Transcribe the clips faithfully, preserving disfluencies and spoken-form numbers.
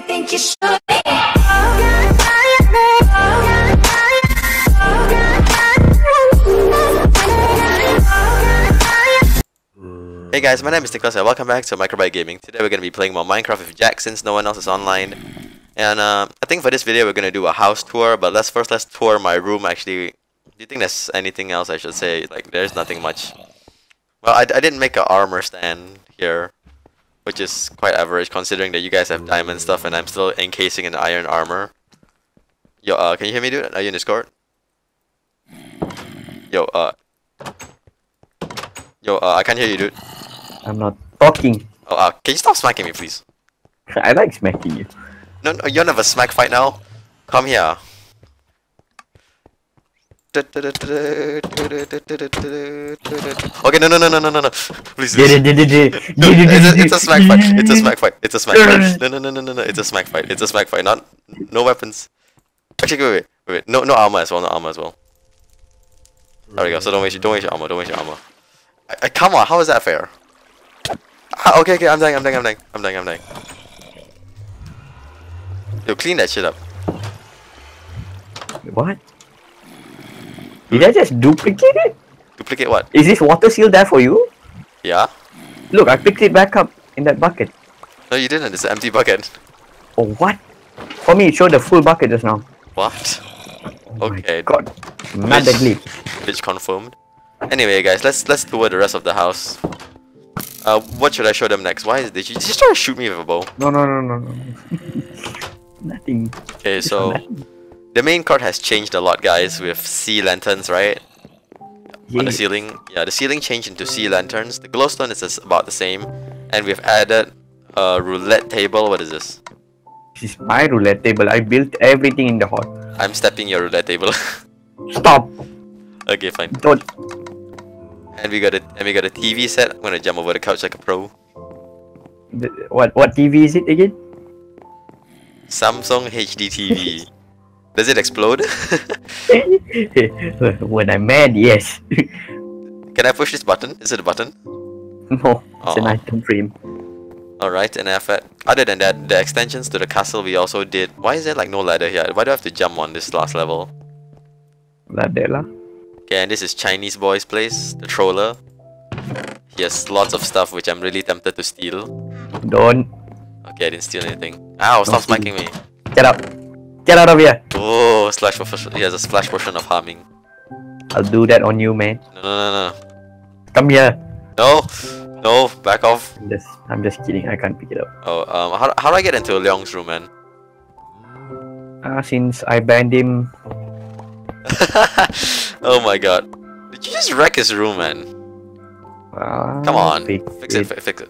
think you should be. Hey guys, my name is Nicholas and welcome back to Microbyte Gaming. Today we're going to be playing more Minecraft with Jack since no one else is online. And uh, I think for this video we're going to do a house tour, but let's first let's tour my room actually. Do you think there's anything else I should say? Like, there's nothing much. Well, I, I didn't make an armor stand here, which is quite average considering that you guys have diamond stuff and I'm still encasing in iron armor. Yo, uh, can you hear me, dude? Are you in Discord? Yo, uh... Yo, uh, I can't hear you, dude. I'm not talking. Oh, uh, can you stop smacking me, please? I like smacking you. No, no, you don't have a smack fight now. Come here. Okay, no, no, no, no, no, no, no. Please. No, it's, a, it's a smack fight. It's a smack fight. It's a smack fight. No, no, no, no, no, no. It's a smack fight. It's a smack fight. Not, no weapons. Actually, wait, wait, wait, wait. No, no armor as well. No armor as well. There we go. So don't waste, don't waste your armor. Don't waste your armor. I, I, come on. How is that fair? Ah, okay, okay. I'm dying. I'm dying. I'm dying. I'm dying. I'm dying. Yo, clean that shit up. What? Did I just duplicate it? Duplicate what? Is this water seal there for you? Yeah. Look, I picked it back up in that bucket. No, you didn't. It's an empty bucket. Oh, what? For me, it showed the full bucket just now. What? Oh Okay. God. Not that glitch. Glitch confirmed. Anyway, guys, let's let's tour the rest of the house. Uh, what should I show them next? Why is did you just try to shoot me with a bow? No, no, no, no, no. Nothing. Okay, so the main court has changed a lot, guys, with sea lanterns, right? Yeah. On the ceiling. Yeah, the ceiling changed into sea lanterns. The glowstone is just about the same, and we've added a roulette table. What is this? This is my roulette table. I built everything in the hall. I'm stepping your roulette table. Stop. Okay, fine. Don't. And we got a and we got a T V set. I'm gonna jump over the couch like a pro. The, what what T V is it again? Samsung H D T V. Does it explode? When I'm mad, yes. Can I push this button? Is it a button? No, it's an Aw. item frame. Alright, and effort. Other than that, the extensions to the castle we also did. Why is there like no ladder here? Why do I have to jump on this last level? Ladella. Okay, and this is Chinese boy's place, the troller. He has lots of stuff which I'm really tempted to steal. Don't. Okay, I didn't steal anything. Ow, stop steal. smacking me. Get out. Get out of here. Oh, slash potion. He has a splash potion of harming. I'll do that on you, man. No, no, no, no. Come here. No, no, back off. I'm just, I'm just kidding. I can't pick it up. Oh, um, how, how do I get into Leong's room, man? Uh, since I banned him. Oh my god. Did you just wreck his room, man? Uh, Come on. Fix, Fix it, fi- fix it.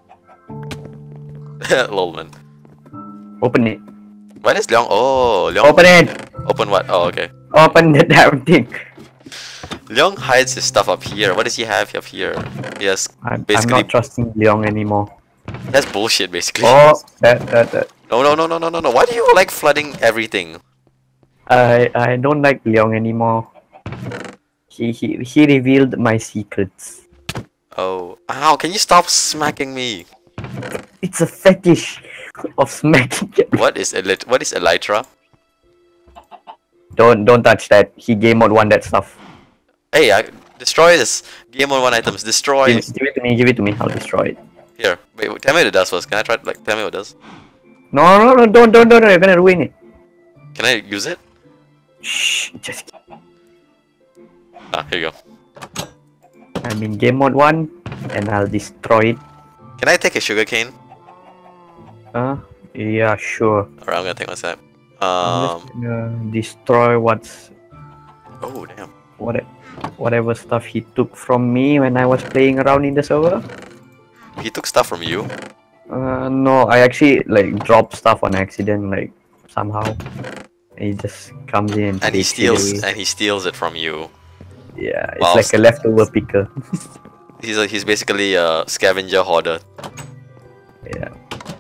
Lol, man. Open it. Why does Leong... Oh, Leong... Open it. Open what? Oh, okay. Open the damn thing. Leong hides his stuff up here. What does he have up here? He has I'm, I'm basically... not trusting Leong anymore. That's bullshit, basically. Oh, that, that, that. No, no, no, no, no, no, no. Why do you like flooding everything? I, I don't like Leong anymore. He, he, he revealed my secrets. Oh. Ow, can you stop smacking me? It's a fetish of smacking. What is Elyt- What is Elytra? Don't, don't touch that. He game mode one that stuff. Hey, I... destroy this. Game on one items. Destroy. Give, give it to me. Give it to me. I'll destroy it. Here. Wait, wait, tell me what it does first. Can I try it? Like, tell me what it does. No, no, no, don't, don't, don't. You're gonna ruin it. Can I use it? Shh. Just. Ah, here you go. I'm in game mode one, and I'll destroy it. Can I take a sugarcane? Uh, yeah, sure. Alright, I'm gonna take one sec. I'm Um. just gonna destroy what's Oh, damn. what whatever stuff he took from me when I was playing around in the server. He took stuff from you? Uh, no, I actually like dropped stuff on accident, like somehow. He just comes in and, And he takes it steals away. and he steals it from you. Yeah, it's Wow. like a leftover picker. He's a, he's basically a scavenger hoarder. Yeah.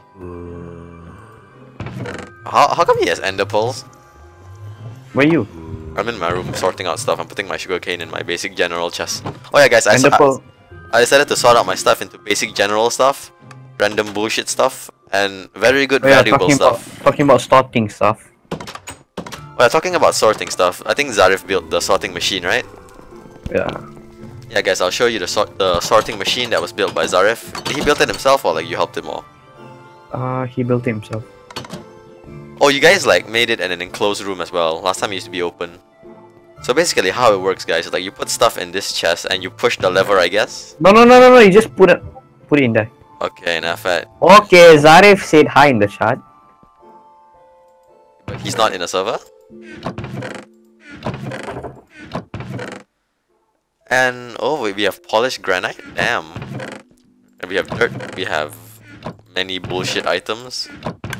How, how come he has ender pearls? Where you? I'm in my room sorting out stuff. I'm putting my sugarcane in my basic general chest. Oh yeah, guys, I, Ender I, pearl. I decided to sort out my stuff into basic general stuff, random bullshit stuff, and very good Oh, yeah, valuable talking stuff. about talking about sorting stuff. Well, talking about sorting stuff, I think Zarif built the sorting machine, right? Yeah. Yeah, guys, I'll show you the sort the sorting machine that was built by Zarif. Did he build it himself or like you helped him all? Uh, he built it himself. Oh, you guys like made it in an enclosed room as well. Last time it used to be open. So basically, how it works, guys, is like you put stuff in this chest and you push the lever, I guess. No, no, no, no, no. You just put it, put it in there. Okay, enough. At Okay, Zarif said hi in the chat. but he's not in a server. And oh, we we have polished granite. Damn. And we have dirt. We have many bullshit items.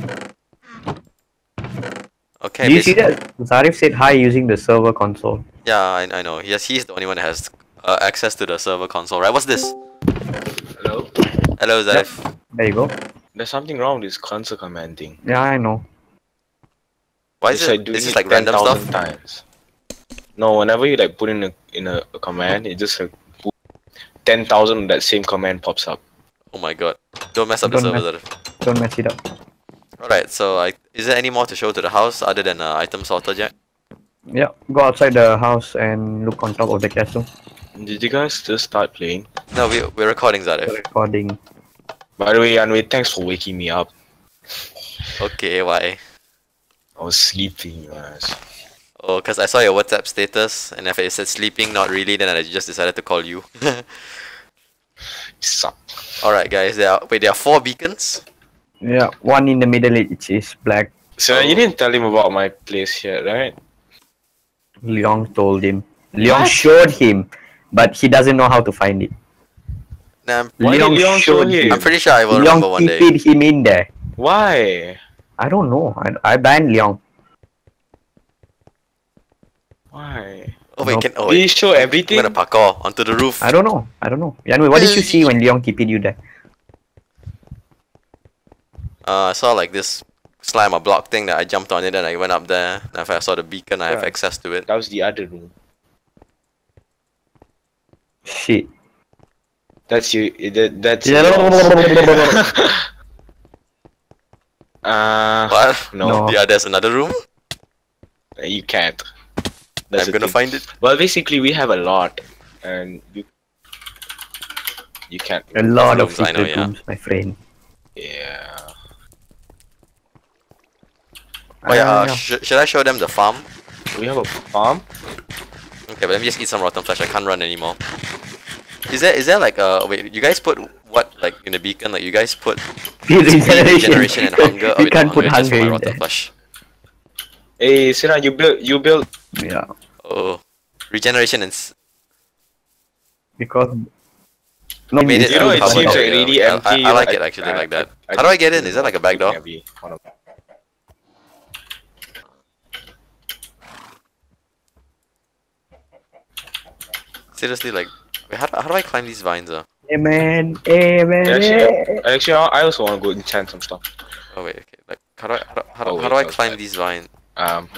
Okay. Do you see basi- that? Zarif said hi using the server console. Yeah, I, I know. Yes, he's the only one that has uh, access to the server console, right? What's this? Hello? Hello, Zarif. There you go. There's something wrong with this console command thing. Yeah, I know. Why is It's it? like doing Is this it like random ten stuff? thousand times. No, whenever you like put in a in a, a command, it just like put ten thousand of that same command pops up. Oh my god. Don't mess up the Don't server, mess- Zarif. Don't mess it up. Alright, so I, is there any more to show to the house other than uh, item sorter, Jack? Yeah, go outside the house and look on top of the castle. Did you guys just start playing? No, we, we're recording, Zarif. Recording. By the way, Anway, thanks for waking me up. Okay, why? I was sleeping, man. Oh, because I saw your WhatsApp status, and if it said sleeping, not really, then I just decided to call you. You suck. Alright, guys, there are, wait, there are four beacons? Yeah, one in the middle which is black. So Oh. you didn't tell him about my place yet, right? Leong told him. Leong What? showed him, but he doesn't know how to find it. Nah, I'm, Why did Leong Leong show showed him? him. I'm pretty sure I will remember Leong one day. keep him in there. Why? I don't know. I, I banned Leong. Why? Oh wait, No. can, oh Did he wait, show I'm everything? gonna parkour onto the roof. I don't know. I don't know. Yanwei, what did you see when Leong keeping you there? Uh, I saw like this slime or block thing that I jumped on it and I went up there. And if I saw the beacon, I have Yeah. access to it. That was the other room. Shit. That's you. That, that's. Yeah. yours. uh, What? no, No. Yeah, there's another room. you can't. That's I'm the gonna thing. find it. Well, basically, we have a lot, and you you can't. A lot of Rooms, I know, secret yeah. rooms, my friend. Yeah. Oh yeah, Ah, uh, sh should I show them the farm? We have a farm. Okay, but let me just eat some rotten flesh. I can't run anymore. Is there is there like uh wait, you guys put what like in the beacon? Like you guys put Speed speed, regeneration. regeneration and hunger. Oh, You wait, can't no, put hunger, just for hunger my in rotten there. flesh. Hey, Sina, you build. You build. Yeah, Oh, regeneration and s because no, made it. You know, a it cover seems door, like yeah. really I- empty. I, I like I- it actually I- like that. I- How do I get in? Is that like a back door? Maybe one of- Seriously, like, wait, how, do- how do I climb these vines? Uh? Amen, amen. Actually, actually, I also want to go enchant some stuff. Oh wait, okay. Like, how do I how do, how do, Oh, how wait, do I outside. climb these vines? Um,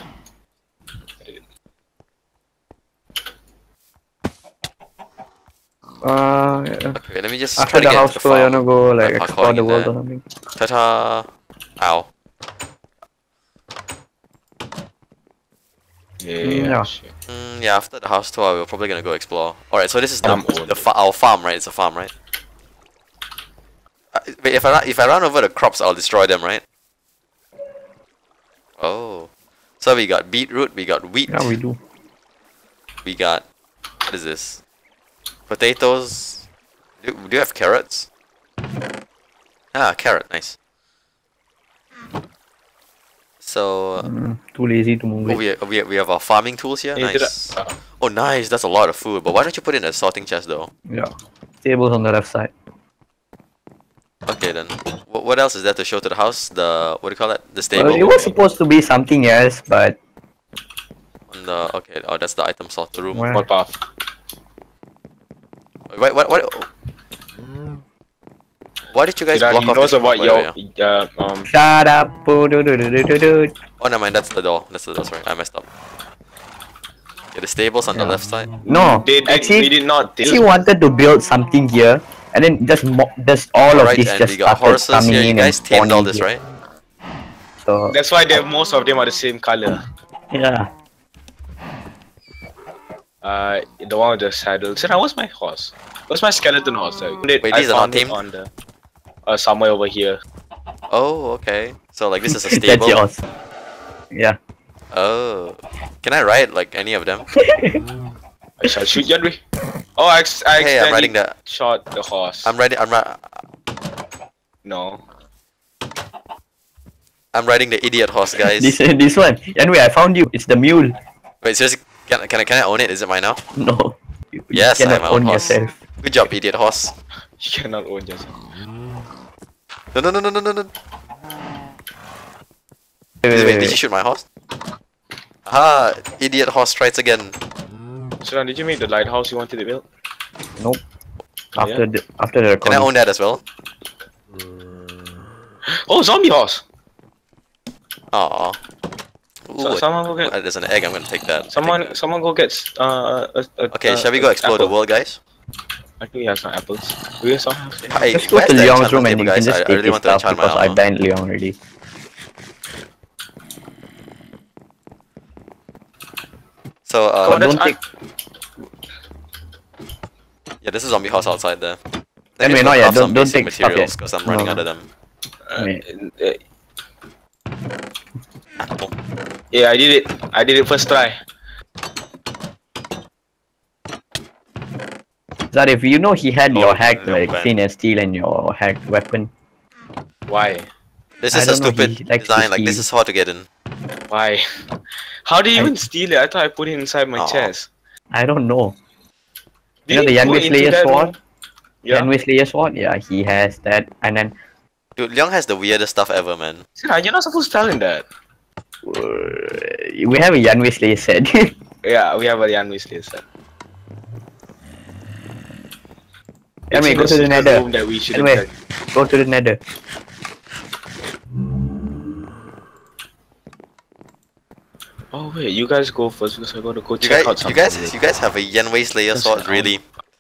Uh, yeah. Okay, let me just After try to the get house into the tour, you farm. wanna go like by explore parkouring the in world there. or something? Ta-ta! Ow. yeah, Mm, yeah. yeah. shit. Mm, yeah, after the house tour, we're probably gonna go explore. Alright, so this is the, Um, the fa our farm, right? It's a farm, right? Uh, wait, if I run, if I run over the crops, I'll destroy them, right? Oh. So we got beetroot, we got wheat, Yeah, we do. we got... What is this? Potatoes. Do, do you have carrots? Ah, carrot, nice. So... Uh, Mm, too lazy to move oh, it. we, we, we have our farming tools here? Hey, did I- Nice. uh, Oh, nice, that's a lot of food. But why don't you put it in a sorting chest, though? Yeah. Tables on the left side. Okay, then. Wh what else is there to show to the house? The... What do you call that? The stable? Well, it was supposed to be something else, but On the... Okay, oh, that's the item sorter room. well, What path? What, what, what... Why did you guys Did I- block he off knows this about room, by the way? your uh, um. shut up. Do-do-do-do-do-do. Oh, never mind, that's the door. That's the door, sorry. I messed up. Okay, the stable's on the Yeah. left side. No, They did. actually, we did not. They she just, wanted to build something here, and then just mo- just all of Alright, this and just we got started horses coming here. You in guys and tamed all spawning this, here. right? So That's why they most of them are the same color. yeah, Uh, the one with the saddle. So now, what's my horse? What's my skeleton horse? Like, Wait, I these are not found it tamed? on the uh, somewhere over here. Oh, okay. So like this is a that's stable. yours. Yeah. Oh, can I ride like any of them? I shall shoot Yanri. Oh, I, ex- I Hey, I'm riding accidentally the. shot the horse. I'm riding. I'm ri- No. I'm riding the idiot horse, guys. This this one. Anyway, I found you. It's the mule. Wait, seriously, can, can I can I own it? Is it mine now? No. You, you Yes, cannot I'm my own own horse. yourself. Good job, idiot horse. You cannot own yourself. No, no, no, no, no, no, no. Wait, Wait, wait, did you wait. shoot my horse? Ah, idiot horse strikes again. So, did you make the lighthouse you wanted to build? Nope. Oh, After the after the Can I recording. own that as well? Oh, zombie horse! Aw. So, Ooh, someone go get. uh, there's an egg. I'm gonna take that. I take Someone, that. someone go get. Uh, a, a, Okay, uh, shall we go a explore the apple. world, guys? I think he has some apples. We have some. Hey, Just go where's to the Leon's room enchantment and table, you can guys? just I, I take really his want to stuff enchant my because I armor. banned Leon already. So, uh, Oh, that's don't take- yeah, this is zombie house outside there. I Anyway, need to not yet, craft don't- some don't basic take stuff materials yet. because I'm running No. out of them. Uh, Wait. uh, Apple. yeah, I did it. I did it first try. Zarif, you know he had Oh, your hacked no, like man. clean and steel and your hacked weapon. Why? This I is a don't know, stupid he likes to design. Like this steal. is how to get in. Why? How did you I- even steal it? I thought I put it inside my Aw. chest. I don't know. Did You know the go Yanwei into Slayer that sword? room? Yeah. Yanwei Slayer sword? Yeah, he has that. And then Dude, Leong has the weirdest stuff ever, man. Sarah, you're not supposed to tell him that. uh, we have a Yanwei Slayer set. Yeah, we have a Yanwei Slayer set. It's Anyway, in go to the secret nether. room that we shouldn't Anyway, tell. go to the nether. Oh wait, you guys go first because I gotta go You check out guys, you something. guys, you guys have a Yanwei Slayer That's sword, fine. really?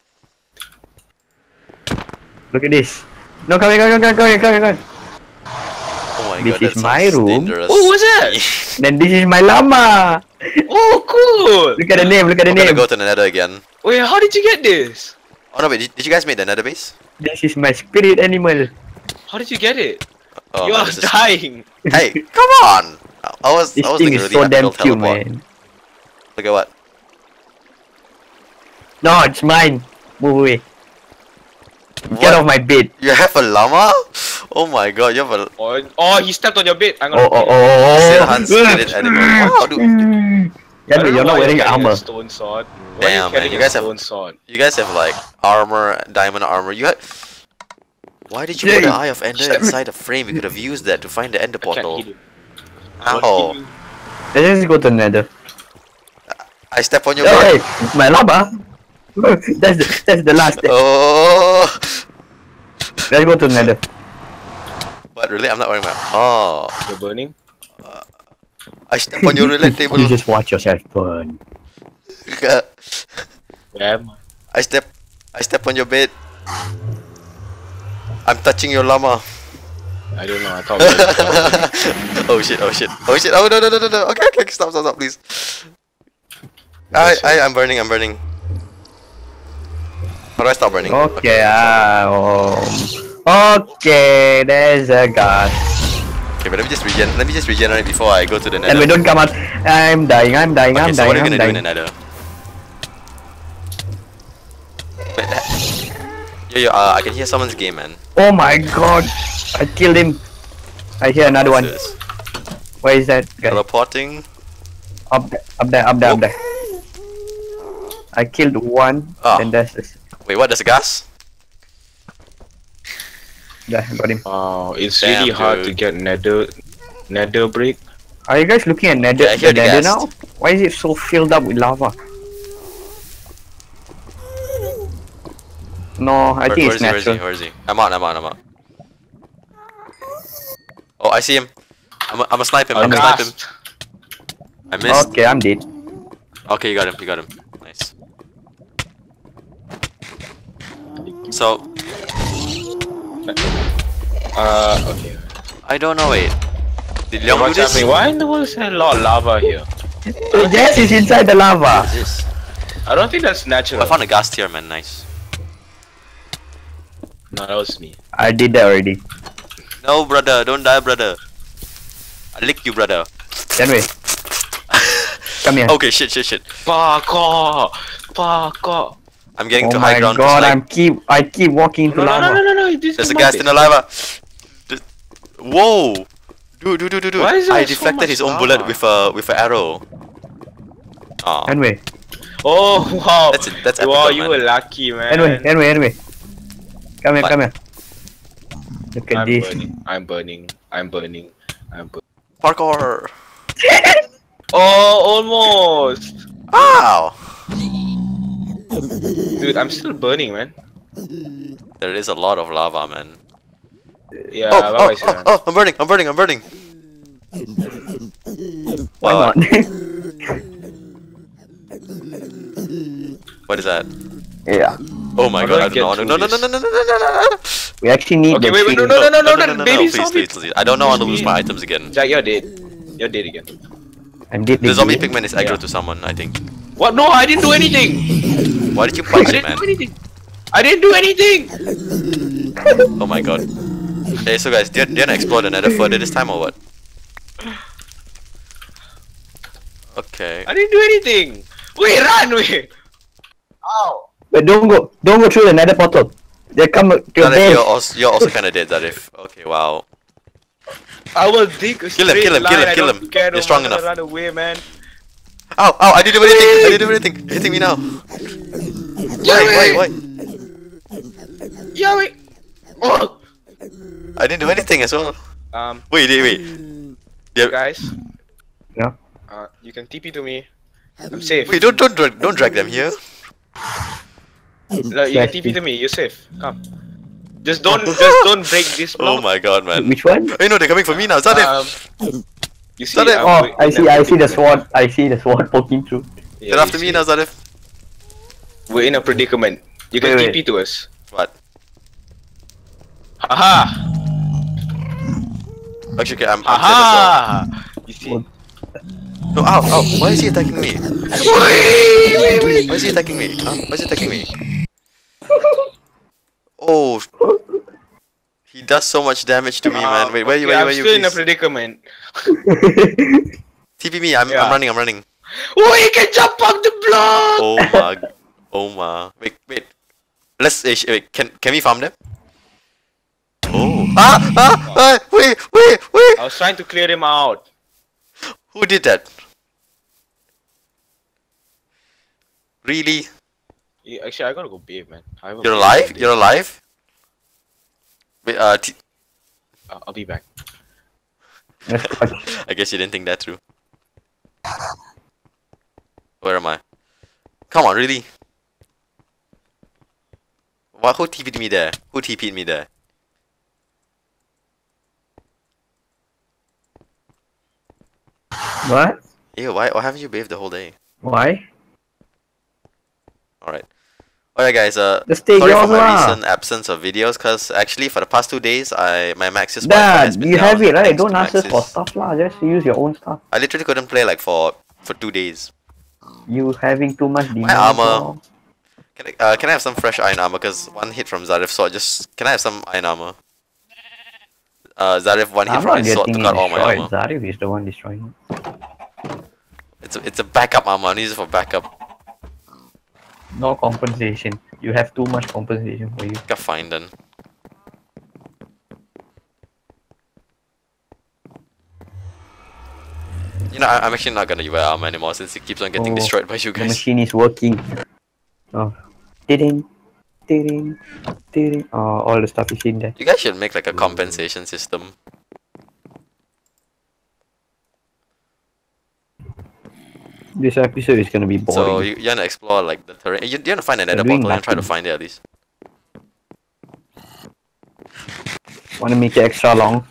Look at this. No, come here, come here, come here, come here, come here. Oh my This god, is that my sounds room. dangerous. Oh, what's that? Then this is my llama. Oh, cool! Look at the name, look at the I'm gonna name. go to the nether again. Wait, how did you get this? Oh no, wait, did, did you guys make the nether base? This is my spirit animal. How did you get it? Oh you man, are this is... dying. Hey, come on! I I was, This I was thing thinking is really so happy damn to cute, teleport. man. Look at what? No, it's mine. Move away. What? Get off my bed. You have a llama? Oh my god, you have a Oh, oh, he stepped on your bed. I'm Oh, gonna. oh, oh, still oh. unspirited animal. Wow, dude. I don't Yanwei, know you're why not wearing carrying armor. A stone sword. Why are Damn, you man, carrying you a guys have- stone sword? You guys have like armor, diamond armor. You had. Why did you put Jay, the Eye of Ender shut- inside the frame? You could have used that to find the Ender I can't portal. hit him. I wanna Ow! hit you. Let's just go to the nether. I step on your Hey, bed. my llama. That's the, that's the last. Oh! Let's go to the nether. But really, I'm not wearing my. Oh! You're burning. I step on your roulette table. You just watch yourself burn. Yeah. I step. I step on your bed. I'm touching your llama. I don't know. I thought. We were Oh shit! Oh shit! Oh shit! Oh no no no no no! Okay okay stop stop stop please. I I I'm burning I'm burning. How do I stop burning? Okay, ah, um, okay, there's a gas. Okay, but let me just regen. Let me just regenerate before I go to the nether. And we don't come out. I'm dying, I'm dying, Okay, I'm so what dying, are we I'm gonna do in the dying. nether? Wait, yo yo, uh, I can hear someone's game, man. Oh my god, I killed him. I hear another one. What's this? Where is that guy? Teleporting. Up there, up there, up there, up there. I killed one, Ah. then there's this. Wait, what? There's a gas? Yeah, I got him. Oh, it's Damn, really hard to dude. get nether, nether brick. Are you guys looking at nether, Yeah, I hear the the nether gas. now? Why is it so filled up with lava? No, I Where, think where it's is he? Where is he? natural. Where is he? I'm out. I'm out. I'm out. Oh, I see him. I'm. A, I'm a snipe him. I'm gonna snipe him. Aghast. I missed. Okay, I'm dead. Okay, you got him. You got him. Nice. So, Uh, okay. I don't know, wait. Did Yeah, Leong do what's this? happening? Why in the world is there a lot of lava here? Yes, it's inside the lava. What is this? I don't think that's Oh, natural. I found a gas tier, man. Nice. No, that was me. I did that already. No, brother. Don't die, brother. I lick you, brother. Anyway, come here. Okay, shit, shit, shit. Fuck off! Fuck off! I'm getting Oh to high my ground. god, just like- I'm keep I keep walking No, into no, no, lava. no, no, no! This There's is a my gas base. in the lava. Th- Whoa! Dude, dude, dude, dude, dude. Why is there I so deflected much his own lava? bullet with a with an arrow. Aw. Anyway, Oh wow! That's it, that's wow, epical, you man. were lucky, man. anyway, anyway, anyway. Come here, What? come here. Look at I'm this. burning. I'm burning. I'm burning. I'm burning. Parkour! Oh, almost! Ow! Dude, I'm still burning, man. There is a lot of lava, man. Yeah, oh, bye oh, bye, oh, Siran. oh, I'm burning, I'm burning, I'm burning. Why Uh, not? What is that? Yeah. Oh my How do god, I I get don't know. No, through no, no, no, this? no, no, no, no, no. We actually need Okay, the wait, wait, no, shield. no, no, no, no, no, no, no, baby please, zombie. please, please. I don't know how to lose my items again. Jack, you're dead. You're dead again. And did The zombie game. pigman is aggro Yeah. to someone, I think. What? No, I didn't do anything. Why did you I punch it, didn't man? do anything. I didn't do anything. Oh my god. Okay, so guys, do you, do you wanna explore the nether further this time or what? Okay. I didn't do anything. Wait, run, wait. Ow. But don't go, don't go through the nether portal. They come to your Zarif, base. you're also, you're also kinda dead, Zarif. Okay, wow. I will dig a Kill him, straight kill him, kill line. him, I kill don't him. care, You're no strong matter, enough. Run away, man. Ow, ow, I didn't do anything! I didn't do anything! You're hitting me now! Why, why, why? Yeah, wait. Oh. I didn't do anything as well. Um, Wait, wait, wait. Yeah, guys. Yeah. Uh, you can T P to me. I'm safe. wait, don't, don't, drag, don't drag them here. No, you can T P to me. You're safe. Come. Just don't, just don't break this block. Oh my god, man. Which one? Hey, no, they're coming for me now. Zarif! Um, you see, Zarif. I'm Oh, doing- I see, I see the sword. I see the sword poking through. Yeah, They're you after me see. now, Zarif. We're in a predicament. You can Wait, T P wait. to us. What? Haha! Actually, okay, I'm, I'm dead as well. Haha! You see? What? No, ow, ow. Why is he attacking me? Why is he attacking me? Huh? Why is he attacking me? Oh. He does so much damage to me, man. Wait, where you, Okay, where you, I'm where you? still in a please? predicament. T P me, I'm, Yeah. I'm running, I'm running. Oh, you can jump off the block! Oh my, oh my. Wait, wait. Let's, uh, sh- wait, can, can we farm them? Oh. Ah, ah, ah, wait, wait, wait. I was trying to clear him out. Who did that? Really? Yeah, actually, I gotta go bathe, man. I have a You're bathe alive? today. You're alive? Wait, uh, t Uh, I'll be back. I guess you didn't think that through. Where am I? Come on, really? Why, who T P'd me there? Who T P'd me there? What? Ew, why, why haven't you bathed the whole day? Why? Alright. Alright guys, uh, Just take sorry for yours my lah. recent absence of videos, cause actually for the past two days, I my Maxis Wi-Fi has Dad, been you down have it, right? thanks Don't to ask us for Maxis. stuff lah. Just use your own stuff. I literally couldn't play like for for two days. You having too much demand. armor. bro. Can I, uh, can I have some fresh iron armor? Cause one hit from Zarif sword just can I have some iron armor? Uh, Zarif one hit I'm from not his sword getting took it out all my destroyed. armor. Zarif is the one destroying it. It's a, it's a backup armor. I use it for backup. No compensation. You have too much compensation for you. Got fine then. You know, I, I'm actually not gonna wear armor anymore since it keeps on getting Oh, destroyed by you The guys. machine is working. Oh. Ding, ding, ding. Oh, all the stuff is in there. You guys should make like a compensation system. This episode is gonna be boring. So you, you wanna explore like the terrain. You, you wanna find another doing portal and try to nothing. find it at least. Wanna make it extra long?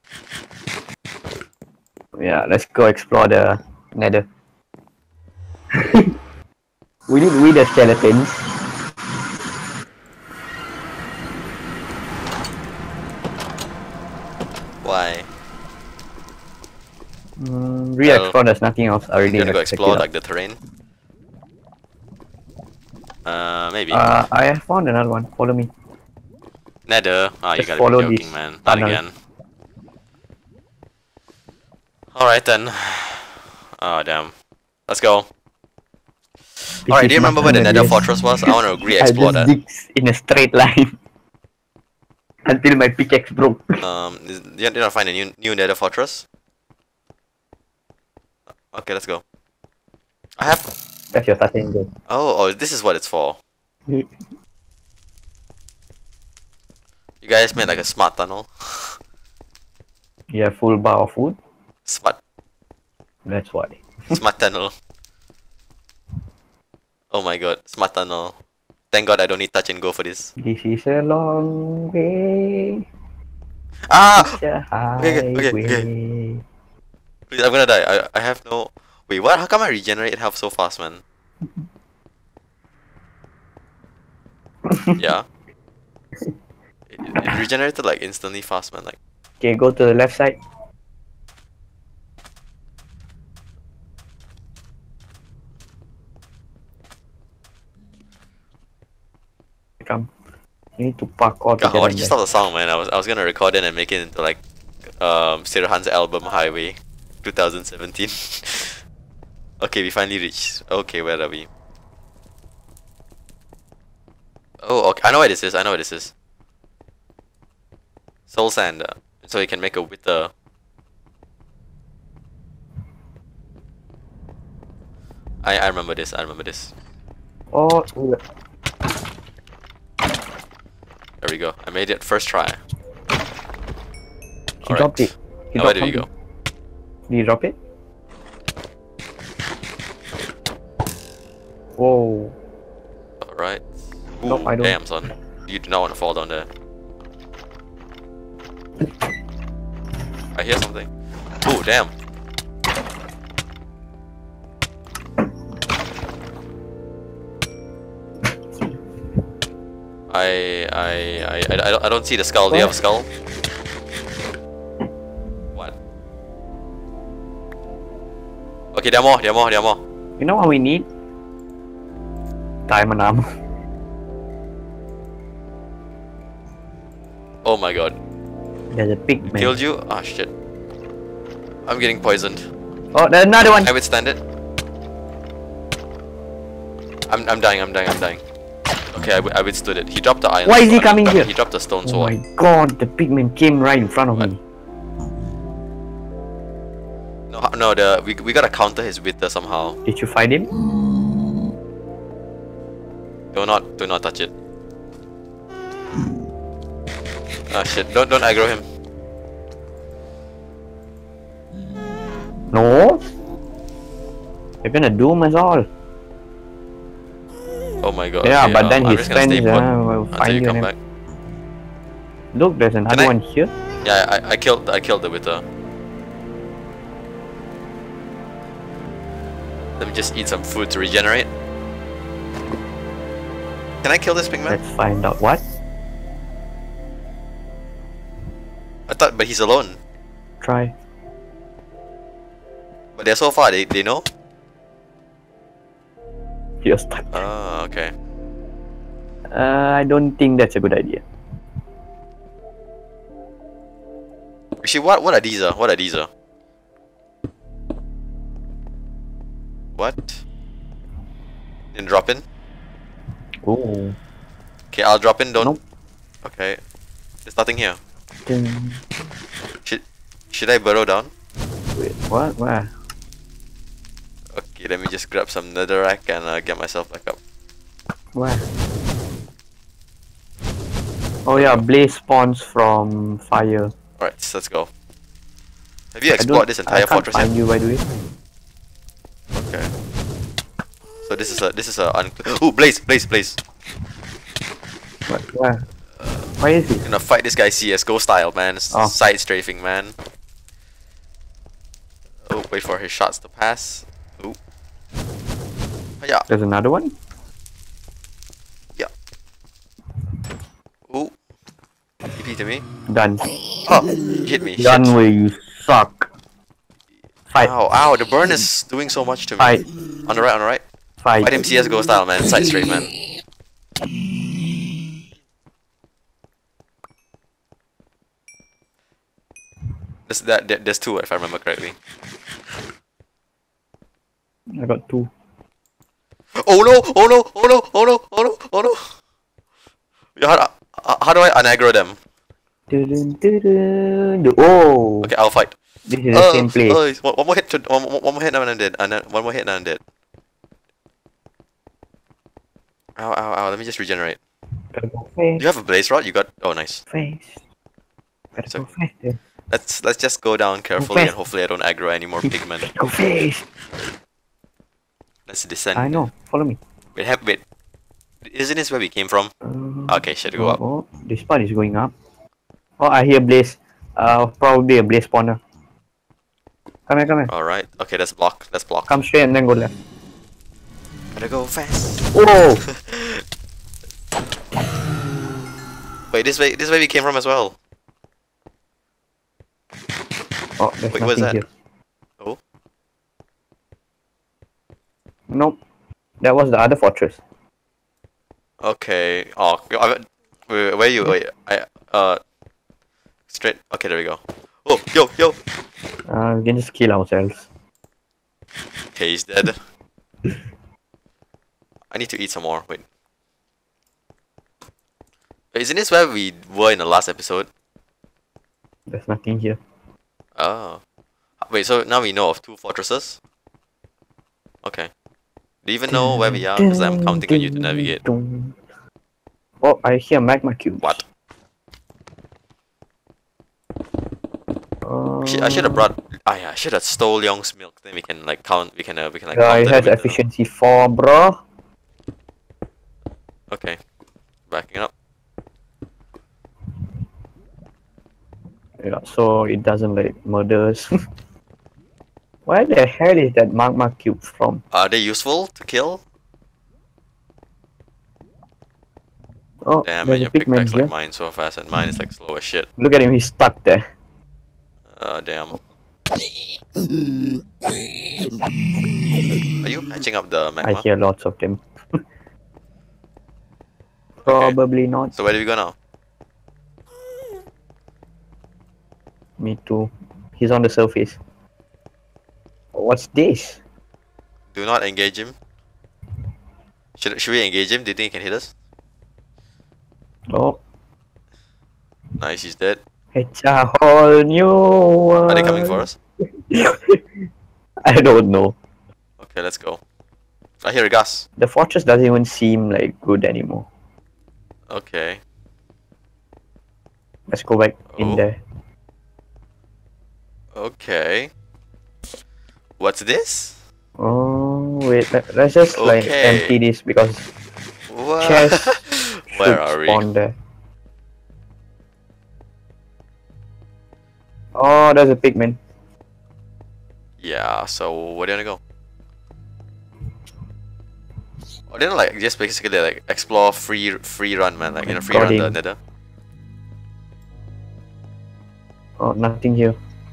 Yeah, let's go explore the nether. We need to read the skeletons. Mm, re-explore, there's nothing else. I already You wanna go like, checked explore it out. like the terrain? Uh, maybe. Uh, I have found another one. Follow me. Nether. Ah, you just gotta follow be joking, this man. Not tunnel. again. Alright then. Oh, damn. Let's go. This Alright, is do you remember where the my Nether tunnel, yes. Fortress was? I wanna I re-explore just that. dig in a straight line until my pickaxe broke. Um, is, do you, do you wanna find a new, new Nether Fortress? Okay, let's go. I have... That's your starting goal. Oh, oh, this is what it's for. You guys made like a smart tunnel. You have full bar of food. Smart, That's why. smart tunnel. Oh my god, smart tunnel. Thank god I don't need touch and go for this. This is a long way. Ah! It's a Okay, okay, okay, highway. Please, I'm gonna die. I, I have no... Wait, what? How come I regenerate health so fast, man? Yeah. It, it regenerated like instantly fast, man. Like, Okay, go to the left side. Come. You need to park all God, together. why did you there. stop the song, man? I was I was gonna record it and make it into like um Sirhan's album Highway twenty seventeen. Okay, we finally reached. Okay, where are we? Oh, okay. I know where this is. I know where this is. Soul sand. uh, So you can make a wither. I I remember this. I remember this. Oh, There we go. I made it first try. he dropped it. He Now where dropped did we go? something. Did he drop it? Whoa. Alright. Ooh, Nope, I don't. damn, son. You do not want to fall down there. I hear something. Ooh, damn. I I I I, I don't I don't see the skull. Do you have a skull? What? Okay, there are more. There are more. There are more. You know what we need? Diamond armor. Oh my god. There's a pig man. Killed you? Ah, shit. I'm getting poisoned. Oh, there's another one. I withstand it. I'm I'm dying. I'm dying. I'm dying. Okay, I, wi- I withstood it. He dropped the iron. Why is he sword. coming here? He dropped the stone Oh sword. my god, the pigman came right in front of What? me. No, ho- no, the we we gotta counter his wither somehow. Did you find him? Do not do not touch it. Ah shit! Don't don't aggro him. No. You're gonna doom us all. Oh my god. Yeah, okay, but um, then I'm his just gonna stay friends put uh, will until find you you. come and back. Look, there's another I- one here. Yeah, I I killed I killed the wither. Let me just eat some food to regenerate. Can I kill this pigman? Let's find out what. I thought, but he's alone. Try. But they're so far. They they know. You're stuck. Ah, okay. Uh, I don't think that's a good idea. Actually, what what are these? Uh? What are these? Uh? What? Didn't drop in. Oh. Okay, I'll drop in. Don't. Nope. Okay. There's nothing here. Ding. Should should I burrow down? Wait, what? Where? Okay, let me just grab some netherrack and uh, get myself back up. Where? Oh yeah, blaze spawns from fire. Alright, so let's go. Have you I explored don't- this I entire can't fortress find yet? you, by the way. Okay. So this is a this is a un Ooh, Blaze, Blaze, Blaze. What? Where? Why is he? Gonna fight this guy C S G O style, man. S- Oh. Side strafing, man. Oh, wait for his shots to pass. Ooh. Yeah. There's another one? Ooh. T P to me. Done. Oh, he hit me. Shit. Done where you suck. Fight. Ow, ow, the burn is doing so much to me. Fight. On the right, on the right. Fight. Fight him C S G O style, man. Side straight, man. There's, that, that, there's two, if I remember correctly. I got two. Oh no! Oh no! Oh no! Oh no! Oh no! Oh no! How, how, how do I unaggro them? Dun, dun, dun, dun. Oh! Okay, I'll fight. This is the Oh, same place. oh, one, one more hit to one, one one more hit now and I'm dead. And then one more hit now and I'm dead. Ow, ow, ow! Let me just regenerate. Gotta go Do you fast. have a blaze rod? You got? Oh, nice. Fast. Gotta So- go faster. Let's let's just go down carefully fast. and hopefully I don't aggro any more pigmen. Go fast. Let's descend. I know. Follow me. Wait, have, wait. Isn't this where we came from? Uh, Okay, should go oh, up. oh, this part is going up. Oh, I hear blaze. Uh, probably a blaze spawner. Come here, come here. All right. Okay, that's block. That's block. Come straight and then go left. Gotta go fast. Oh! Wait, this way. This way we came from as well. Oh, there's Wait, what's nothing that? here. Oh. Nope. That was the other fortress. Okay. Oh, I, wait, wait, where are you? Wait, I uh, straight. Okay, there we go. Oh, yo, yo. Uh, we can just kill ourselves. Okay, he's dead. I need to eat some more. Wait. Wait, isn't this where we were in the last episode? There's nothing here. Oh. Wait, so now we know of two fortresses? Okay. Do you even know where we are? Because I'm counting on you to navigate. Oh, I hear magma cubes. What? Uh, I should, I should have brought. Ah, yeah, I should have stole Young's milk. Then we can like count. We can uh, we can like. Yeah, count it that has with, uh, efficiency four, bro. Okay. Backing up. Yeah, so it doesn't like murder us. Where the hell is that magma cube from? Are they useful to kill? Oh, Damn, man, there's your a pigman pickaxe here. like mine so fast, and mine is like slow as shit. Look at him, he's stuck there. Uh, damn. Are you patching up the I magma? hear lots of them. Probably not. So where do we go now? Me too. He's on the surface. What's this? Do not engage him. Should should we engage him? Do you think he can hit us? Oh, Nice, he's dead. it's a whole new world. Are they coming for us? I don't know. Okay, let's go. I hear a gas. The fortress doesn't even seem like good anymore. Okay. Let's go back in Oh. there. Okay. What's this? Oh wait, let, let's just like Okay. empty this because What? chests Where should are we? spawn there. Oh, there's a pigman. Yeah, so where do you wanna go? Oh, they don't like just basically like explore free free run, man. Like you know, free Got run the him. nether. Oh, nothing here.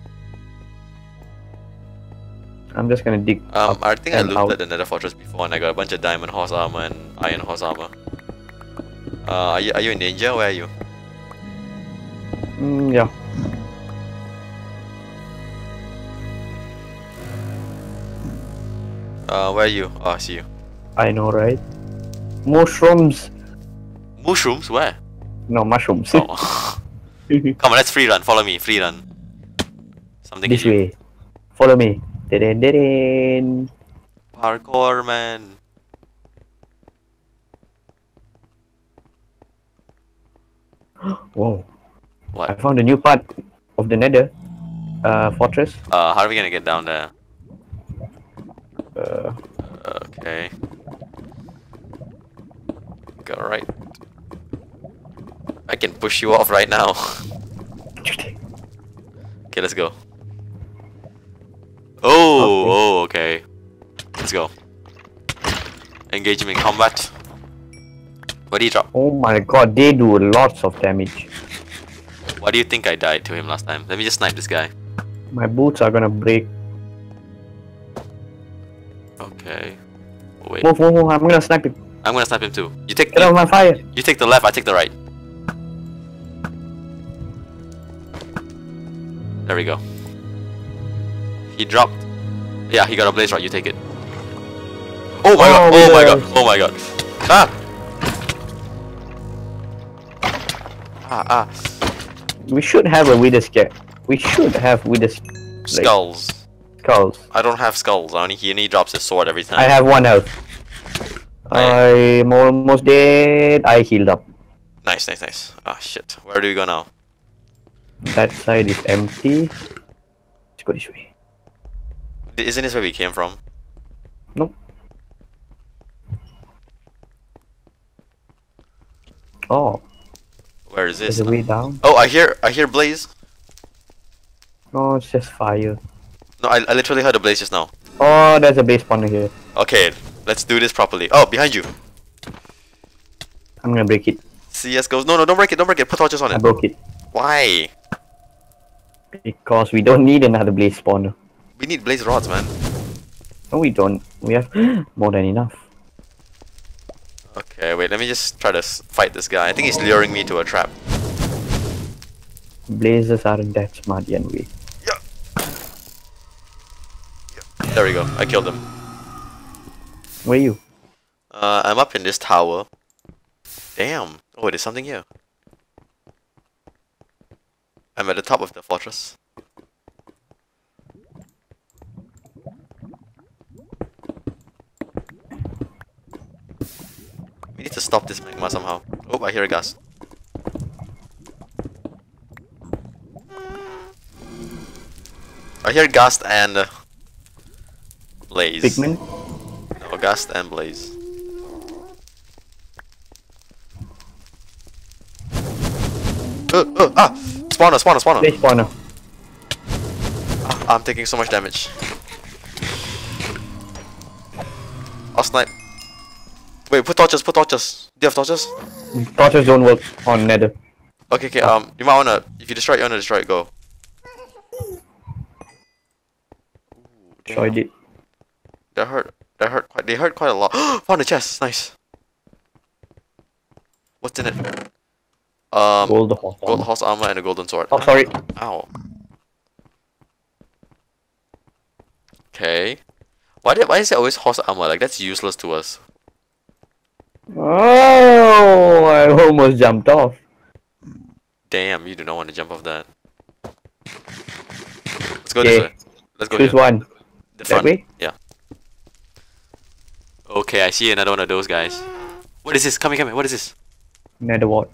I'm just gonna dig Um, up I think I and looked out. at the nether fortress before, and I got a bunch of diamond horse armor and iron horse armor. Uh, are you are you in danger? Where are you? Mm, yeah. Uh, where are you? Oh, I see you. I know, right? Mushrooms. Mushrooms? Where? No, mushrooms. Oh. Come on, let's free run. Follow me. Free run. Something This in you. way. Follow me. Didin, didin. Parkour, man. Whoa. I What? found a new part of the nether uh, fortress. Uh, how are we gonna get down there? Uh, Okay. Alright. I can push you off right now. Okay, let's go. Oh, Okay. oh, okay. Let's go. Engage him in combat. What do you drop? oh my god, they do lots of damage. Why do you think I died to him last time? Let me just snipe this guy. My boots are gonna break. wait. Move, move, move. I'm gonna snipe him. I'm gonna snipe him too. You take Get out of you, my fire. you take the left, I take the right. There we go. He dropped. Yeah, he got a blaze rod. You take it. Oh my Oh, god! Oh my yeah. god! Oh my god! Ah! Ah ah! We should have a wither scare. We should have wither like, Skulls. skulls. I don't have skulls. I only he only drops his sword every time. I have one health. I- I'm almost dead. I healed up. Nice, nice, nice. Ah shit. Where do we go now? That side is empty. Let's go this way. Isn't this where we came from? Nope. Oh, Where is this? there's a way down. Oh, I hear I hear blaze. No, it's just fire. No, I, I literally heard a blaze just now. Oh, there's a base spawner here. Okay, let's do this properly. Oh, behind you. I'm gonna break it. C S goes. No, no, don't break it. Don't break it. Put torches on I it. broke it. Why? Because we don't need another blaze spawner. We need blaze rods, man. No, we don't. We have more than enough. Okay, wait. Let me just try to s- fight this guy. I think he's luring me to a trap. Blazes aren't that smart, anyway. There we go. I killed him. Where are you? Uh, I'm up in this tower. Damn. Oh, there's something here. I'm at the top of the fortress. We need to stop this magma somehow. Oh, I hear a gust. I hear gust and uh, blaze. Pigman? No, gust and blaze. Uh, uh, ah! Spawner, spawner, spawner! Blaze spawner. Ah, I'm taking so much damage. I'll snipe. Wait, put torches, put torches. Do you have torches? Torches don't work on nether. Okay, okay, um, you might wanna, if you destroy it, you wanna destroy it, go. Destroyed it. That hurt, that hurt quite, they hurt quite a lot. Found a chest, nice. What's in it? Um, Gold horse. gold horse armor and a golden sword. Oh, sorry. Ow. Okay. Why did, why is it always horse armor? Like, that's useless to us. Oh, I almost jumped off. Damn, you do not want to jump off that. Let's go Okay. this way. Let's go Choose here. one. The That front. way? Yeah. Okay, I see another one of those guys. What is this? Come here, come here. What is this? Nether wart.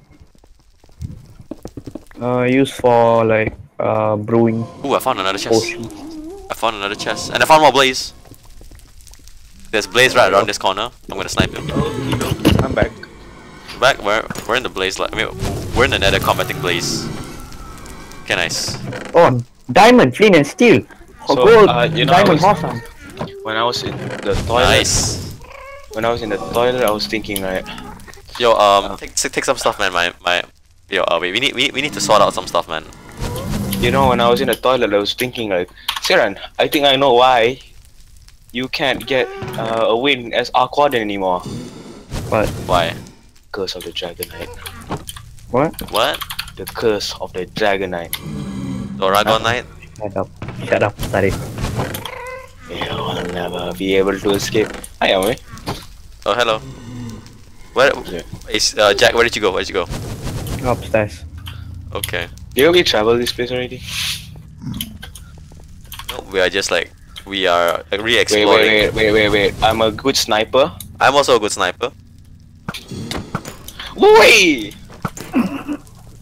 Uh, used for like uh brewing Ooh, I found another chest. potions. I found another chest. And I found more blaze. There's blaze right around this corner. I'm gonna snipe him. I'm back. Back, we're, we're in the blaze. Like, I mean, we're in the nether combating blaze. Okay, nice. Oh, diamond, flint, and steel. Oh, So, gold, uh, you know, I diamond, was- horse arm. When I was in the toilet, Nice. when I was in the toilet, I was thinking like, Yo, um, take, take take some stuff, man. My my. Yo, uh, wait. We need we, we need to sort out some stuff, man. you know, when I was in the toilet, I was thinking like, Siran, I think I know why you can't get uh, a win as Arquaden anymore. What? Why? Curse of the Dragonite. What? What? The curse of the Dragonite. Doragon Knight? Shut up. Shut up, sorry. You will never be able to escape. I am, eh? Oh, hello. Where Yeah. is uh, Jack? Where did you go? Where did you go? Upstairs. Okay. You have you traveled this place already? No, we are just like we are like, Wait, re-exploring. wait, wait, wait, wait, wait. I'm a good sniper. I'm also a good sniper. Wait! uh,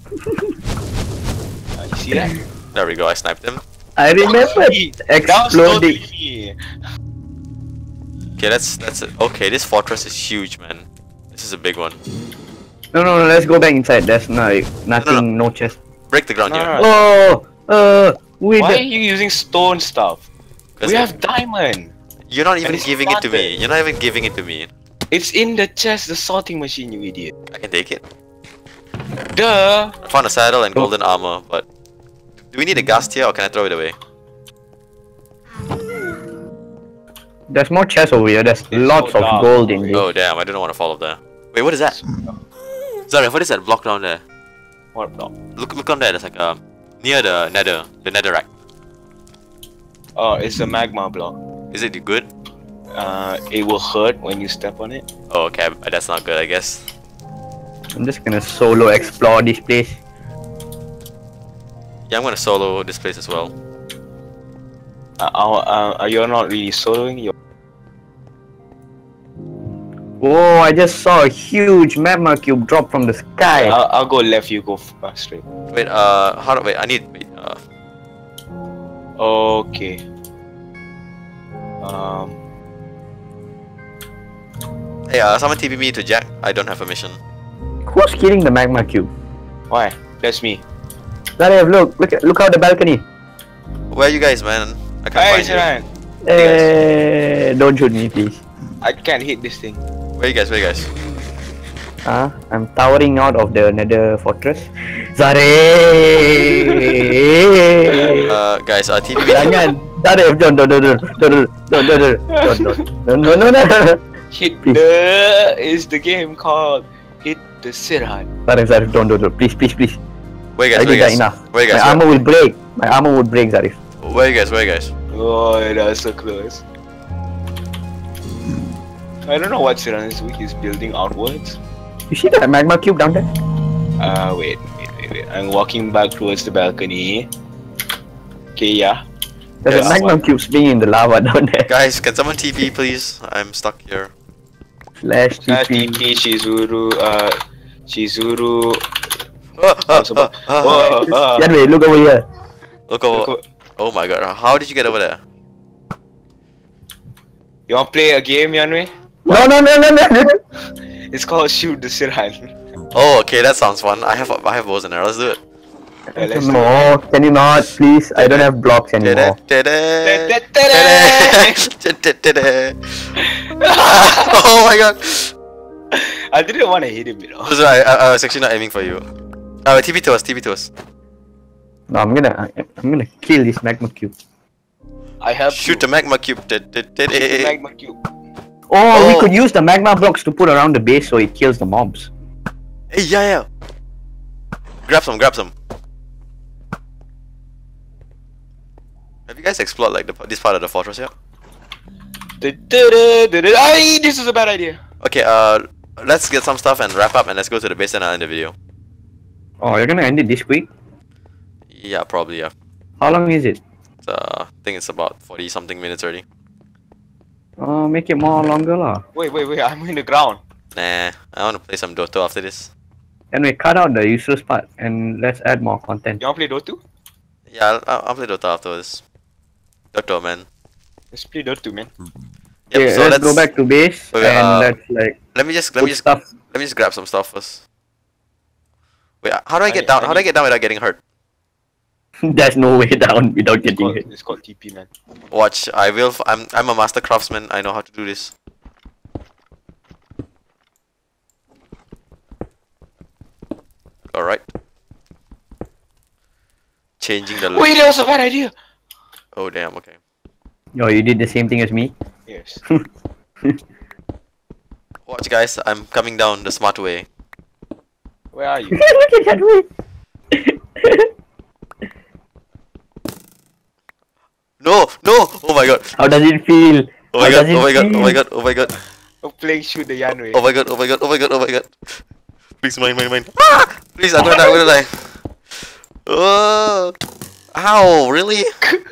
you see that? There we go. I sniped him. I remember exploding. me. Okay, that's that's it. Okay, this fortress is huge, man. This is a big one. No, no, no, let's go back inside. There's no, nothing, no, chest. Break the ground No, here. no, Oh, uh, with Why are the... you using stone stuff? 'Cause We it- have diamond. You're not even it's giving it to me. started. You're not even giving it to me. It's in the chest, the sorting machine, you idiot. I can take it. Duh. I found a saddle and Oh. golden armor, but do we need a ghast here or can I throw it away? There's more chests over here. There's It's lots so of dark. gold in this. Oh damn, I didn't want to fall up there. Wait, what is that? Sorry, what is that block down there? What block? Look, look down there. There's like a near the nether, the netherrack. Oh, it's a magma block. Is it good? Uh, it will hurt when you step on it. Oh, okay, that's not good, I guess. I'm just gonna solo explore this place. Yeah, I'm gonna solo this place as well. Uh, uh, uh, you're not really soloing. You're Whoa, I just saw a huge magma cube drop from the sky. I'll, I'll go left. You go f- uh, straight. Wait, uh, how do wait? I need wait. Uh, Okay. Um. hey, uh, someone T P me to Jack. I don't have a mission. Who's killing the magma cube? Why? That's me. Zarev, look, look, at- look out the balcony. Where are you guys, man? I can't Hey, find you. Siran. Eh, don't shoot me, please. I can't hit this thing. Where you guys? Where you guys? Huh? I'm towering out of the nether fortress. Zarev! Uh, guys, uh, T P me. Jangan. Zarev, don't, don't, don't, don't, don't, don't, don't, don't, don't, no, no, no, no. Hit Please. the is the game called Hit the Siran. Zarev, Zarev, don't, don't, don't, please, please, please. Where you I guys? Where did you that guys? enough. Where you My guys? armor will break. My armor would break, Zarev. Where, where you guys? Where you guys? Oh, that was so close. I don't know what Siran is weak. He's building outwards. You see that magma cube down there? Uh, wait, wait, wait, wait. I'm walking back towards the balcony. Okay, yeah. There's Yes. a magma cube spinning in the lava down there. Guys, can someone T P please? I'm stuck here. Slash Uh, T T P. P, Chizuru, uh, Chizuru. Ah, ah, so bad. ah, ah. Whoa, uh, Yanwei, look over here. Look over. look, Oh my god, how did you get over there? you wanna play a game, Yanwei? No, no, no, no, no, no. It's called Shoot the Siran. Oh, okay, that sounds fun. I have I have bows and arrows. Let's do it. Yeah, let's do No, can you not, please? I don't have blocks anymore. Oh my god! I didn't want to hit him, you know. So I, I, I was actually not aiming for you. Uh, T P to us, T P to us. No, I'm gonna, I- I'm gonna kill this magma cube. I have Shoot the magma cube. the magma cube. Oh, we Oh. could use the magma blocks to put around the base so it kills the mobs. Hey, yeah, yeah. Grab some, grab some. Have you guys explored like the, this part of the fortress yet? Ay, this is a bad idea. Okay, uh, let's get some stuff and wrap up and let's go to the base and I'll end the video. Oh, you're gonna end it this quick? Yeah, probably, yeah. How long is it? It's, uh, I think it's about forty something minutes already. Oh, make it more longer lah. Wait, wait, wait. I'm in the ground. Nah, I want to play some Dota after this. And we cut out the useless part and let's add more content. You wanna play Dota? Yeah, I'll, I'll I'll play Dota after this. Dota, man. Let's play Dota, man. Yep, Okay, so let's, let's go back to base Wait, wait, and uh, let's like Let me just let put me just stuff. let me just grab some stuff first. Wait, how do I I get need- down? I How do I need- get down without getting hurt? There's no way down without It's getting called, hit. it's called T P, man. Watch, I will. F I'm I'm a master craftsman. I know how to do this. All right. Changing the. Wait, that was a bad idea. Oh damn. Okay. Oh, you did the same thing as me? Yes. Watch, guys. I'm coming down the smart way. Where are you? Look at that way! No, no. Oh my god. How does it feel? Oh my How god. does it Oh my god. Oh my feel? god. Oh my god. I'm playing Shoot the Yanwei. Oh my god. Oh my god. Oh my god. Oh my god. Please, mine, mine, mine. Ah! Please, I'm gonna die. I'm gonna die. Oh. Ow! Really?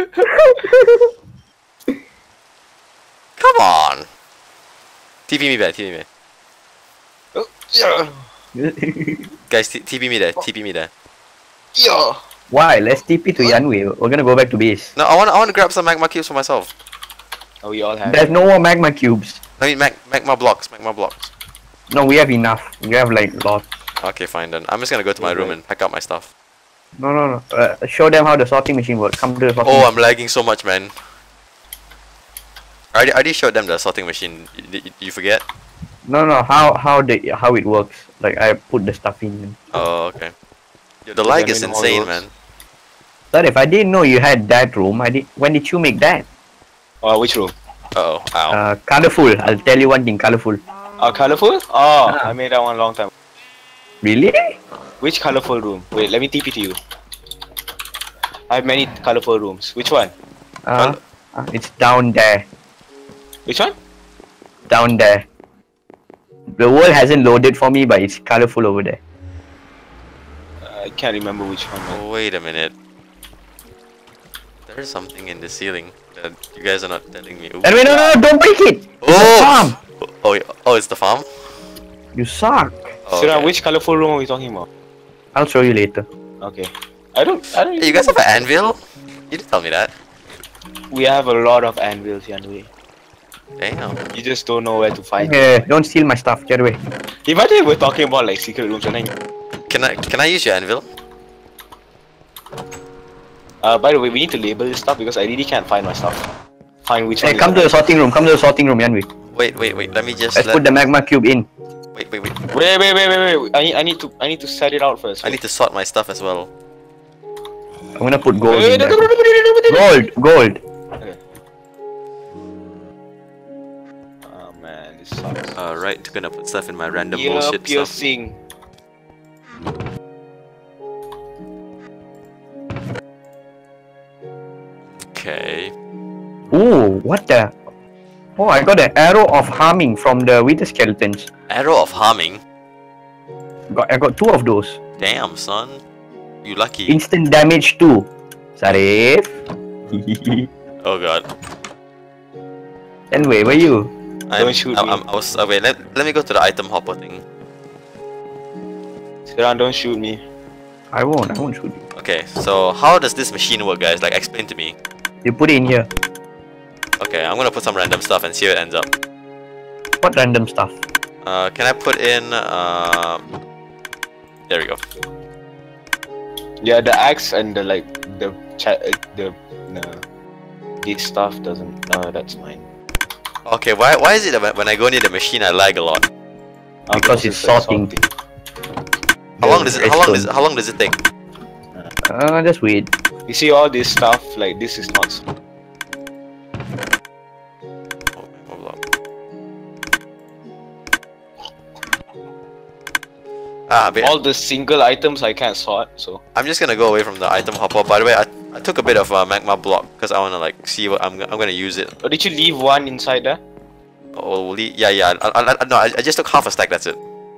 Come on. T P me back. T P me back. Oh, yeah. Guys, T TP me there. T P me there. Yeah. Why? Let's T P to Yanwei. We're gonna go back to base. No, I want. I want to grab some magma cubes for myself. Oh, we all have. There's no more magma cubes. I mean, mag magma blocks. Magma blocks. No, we have enough. We have like lots. Okay, fine then. I'm just gonna go to my room and pack up my stuff. No, no, no. Uh, show them how the sorting machine works. Come to the sorting Oh, machine. I'm lagging so much, man. I already, I already showed them the sorting machine. Did you, you forget? No, no. How how the how it works? Like I put the stuff in. Oh, okay. Yo, the lag Let is me know how it insane, works. man. Sir, if I didn't know you had that room, I did. When did you make that? Oh, which room? Uh oh, ow. Uh, colorful. I'll tell you one thing. Colorful. Oh, colorful? Oh, I made that one a long time. Really? Which colorful room? Wait, let me T P to you. I have many colorful rooms. Which one? Uh, uh, it's down there. Which one? Down there. The world hasn't loaded for me, but it's colorful over there. Uh, I can't remember which one. man. Oh, wait a minute. There's something in the ceiling that you guys are not telling me. Ooh. And wait, no, no, no, don't break it! It's a Oh! farm! Oh, yeah. Oh, it's the farm? You suck. Oh, Sira, okay. which colorful room are we talking about? I'll show you later. Okay. I don't. I don't. Hey, you guys have an anvil? You didn't tell me that. We have a lot of anvils, Yanwi. Damn. You just don't know where to find. Hey, don't steal my stuff. Get away. Imagine we're talking about like secret rooms and then. Can I can I use your anvil? Uh, by the way, we need to label this stuff because I really can't find my stuff. Find which Hey, one. come to the sorting room. Come to the sorting room, Yanwi. Wait, wait, wait. Let me just Let's let... put the magma cube in. Wait, wait, wait. Wait, wait, wait, wait, wait. I need, I need to, I need to set it out first. I need to sort my stuff as well. I'm gonna put gold Wait, in there. wait, wait, wait, wait, wait. Gold, gold. Okay. Oh man, this sucks. Alright, gonna put stuff in my random Ear bullshit stuff. piercing. Okay. Ooh, what the? Oh, I got an arrow of harming from the wither skeletons. Arrow of harming? Got, I got two of those. Damn, son. You lucky. Instant damage too. Sarif. Oh god. Anyway, where you? I'm, Don't shoot I'm, me. I'm, I was, uh, wait, let, let me go to the item hopper thing. Siran, don't shoot me. I won't. I won't shoot you. Okay, so how does this machine work, guys? Like, explain to me. You put it in here. Okay, I'm gonna put some random stuff and see where it ends up. What random stuff? Uh, can I put in, uh... There we go. Yeah, the axe and the like the chat uh, the no, this stuff doesn't. Uh, that's mine. Okay, why, why is it that when- when I go near the machine I lag a lot? Uh, Because it's like sorting. How long does it, how long does, Redstone. how long does it take? Uh, just wait. You see all this stuff like this is not. So- Oh, hold on. Ah, but all the single items I can't sort. So I'm just gonna go away from the item hopper. By the way, I, I took a bit of uh, magma block because I wanna like see what I'm, I'm gonna use it. oh, did you leave one inside there? Oh, le- yeah, yeah. I, I, I, no, I, I just took half a stack. That's it.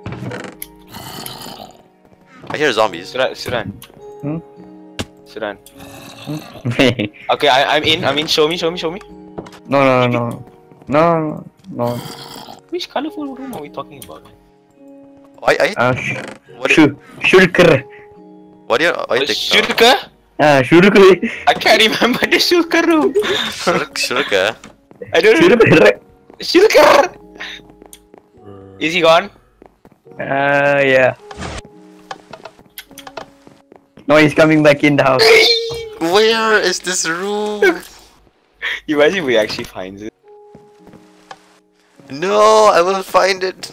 I hear zombies. Siran, Siran. Hmm? Siran. no, Okay, I, I'm in. I'm in. Show me. Show me. Show me. no, no, no, no, no. Which colorful room are we talking about? I, I, Uh, sh what, do, shu shulker. what do you? Oh, you take, Shulka? Ah, shulker. I can't remember the Shulka room. Shurk, Shurka. I don't know. Shulker. Shulka. Is he gone? Uh, yeah. No, he's coming back in the house. Where is this room? Imagine we actually find it. No, I will find it.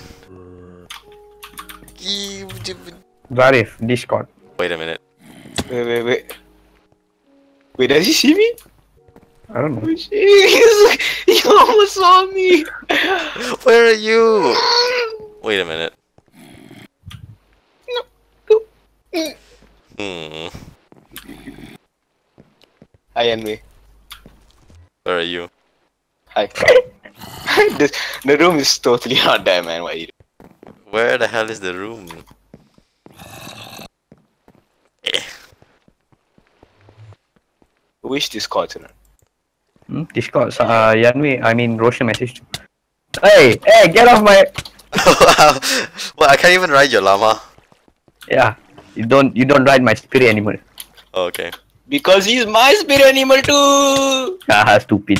Zarif, Discord. Wait a minute. Wait, wait, wait. Wait, does he see me? I don't know. Oh, shit. He almost saw me. Where are you? Wait a minute. Hmm. Hi, Envy. Where are you? Hi. the, the room is totally not there, man. What are you doing? Where the hell is the room? Eh. Which Discord, Siran? Hmm? Discord. Uh, Yanwi, I mean, Roshan messaged. Hey, hey, get off my. Well, I can't even ride your llama. Yeah, you don't, you don't ride my spirit animal. Oh, okay. Because he's my spirit animal too. Haha, stupid.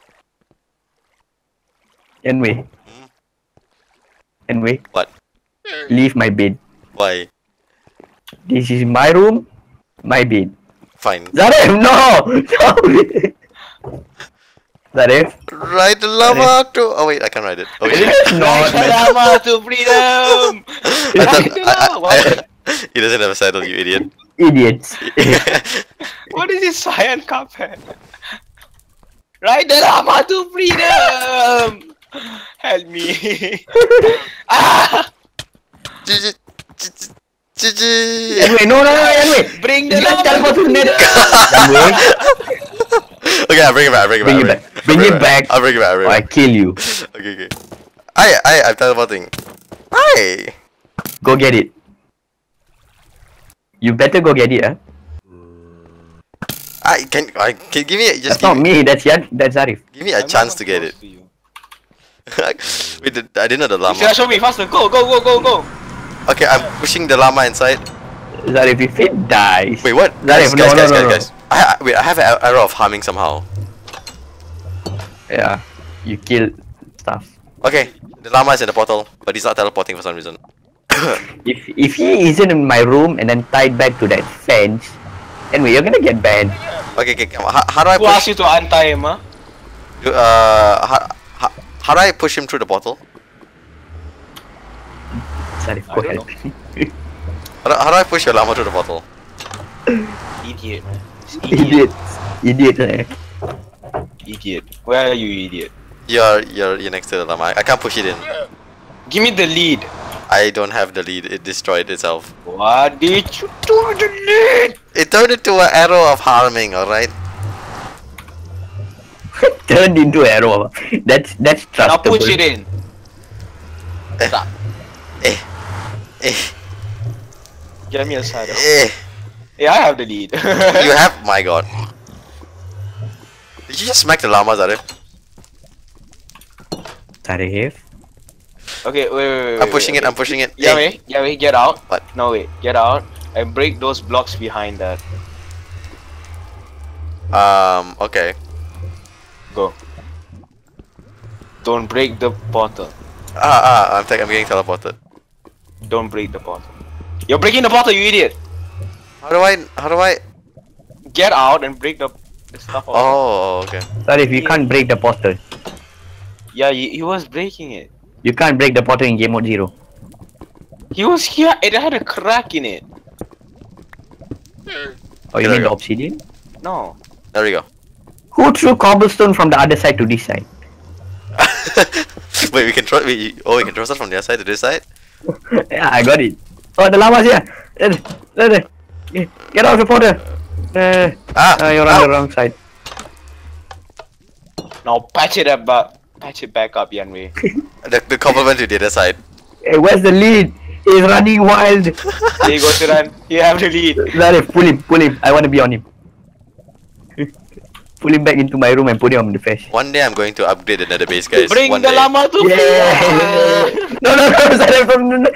Anyway. Anyway. What? Leave my bed. Why? This is my room, my bed. Fine. Zarif, no! No! Zarif? Ride the llama to. Oh wait, I can ride it. Okay. No, man. Llama to freedom. I thought, I, I, I, he doesn't have a saddle, you idiot. Idiots. What is this cyan carpet? Ride the llama to freedom! Help me! Ah! G G G G. Anyway, no, no, no, anyway. Bring the You llama! teleport to the net. Anyway, Okay, I'll bring it back. I'll bring it Bring back. it back. Bring it back. I'll bring it back. I'll bring or it I back. kill you. Okay, okay. I, I, I'm teleporting. Hi. Go get it. You better go get it, huh? I can, I can give me just That's give not me, me, that's Yan, that's Zarif. give me a I'm chance not to get close it. to you. Wait, the, I didn't know the llama. Sarah, show me faster. Go, go, go, go, go. Okay, I'm pushing the llama inside. Zarif, if it dies. Wait, what? Zarif, Guys, no, guys, no, guys, no, guys, no. guys. I, I, wait, I have an arrow of harming somehow. Yeah, you kill stuff. Okay, the llama is in the portal, but he's not teleporting for some reason. If if he isn't in my room and then tied back to that fence, anyway, you're gonna get banned. Okay, okay, come on. How, how do I Who asked push? you to untie him, huh? Uh, how, how, how do I push him through the portal? Zarif, I go don't ahead. How do, how do I push your llama through the portal? Idiot. Idiot. Idiot. eh? Idiot. Where are you, idiot? You're, you're, you're next to the llama. I, I can't push it in. Give me the lead. I don't have the lead. It destroyed itself. What did you do with the lead? It turned into an arrow of harming. All right. Turned into arrow. That's that's Now trustable. push it in. Eh, Stop. eh, eh, Get me a side. eh. Yeah, I have the lead. You have. My God. Did you just smack the llama, Zarif? Zarif. Okay, wait, wait, wait. I'm wait, pushing wait, it. I'm pushing it. Yeah, Eh. wait, yeah, wait, get out. What? No, wait, get out and break those blocks behind that. Um. Okay. Go. Don't break the portal. Ah, ah. I'm, te- I'm getting teleported. Don't break the portal. You're breaking the portal, you idiot! How do I? How do I? Get out and break the, the stuff out. Oh, okay. Zarif, you can't break the portal. Yeah, he, he was breaking it. You can't break the portal in game mode zero. He was here, it had a crack in it. Oh, you Here I mean the go. obsidian? No. There we go. Who threw cobblestone from the other side to this side? Wait, we can throw. We, oh, we can throw stuff from the other side to this side. Yeah, I got it. Oh, the llama's here. There, there, there. Get out of the portal. Uh, Ah, uh, you're ow. on the wrong side. Now patch it up, back. Patch it back up, Yanwei. The the cobble went to the other side. Hey, where's the lead? He's running wild. There you go, Siran. You have the lead. Zarif, pull him, pull him. I want to be on him. Pull him back into my room and put him on the fish. One day I'm going to upgrade another base, guys. Bring One the day. llama to Yeah. freedom. No, no, no, Zarif, no, no.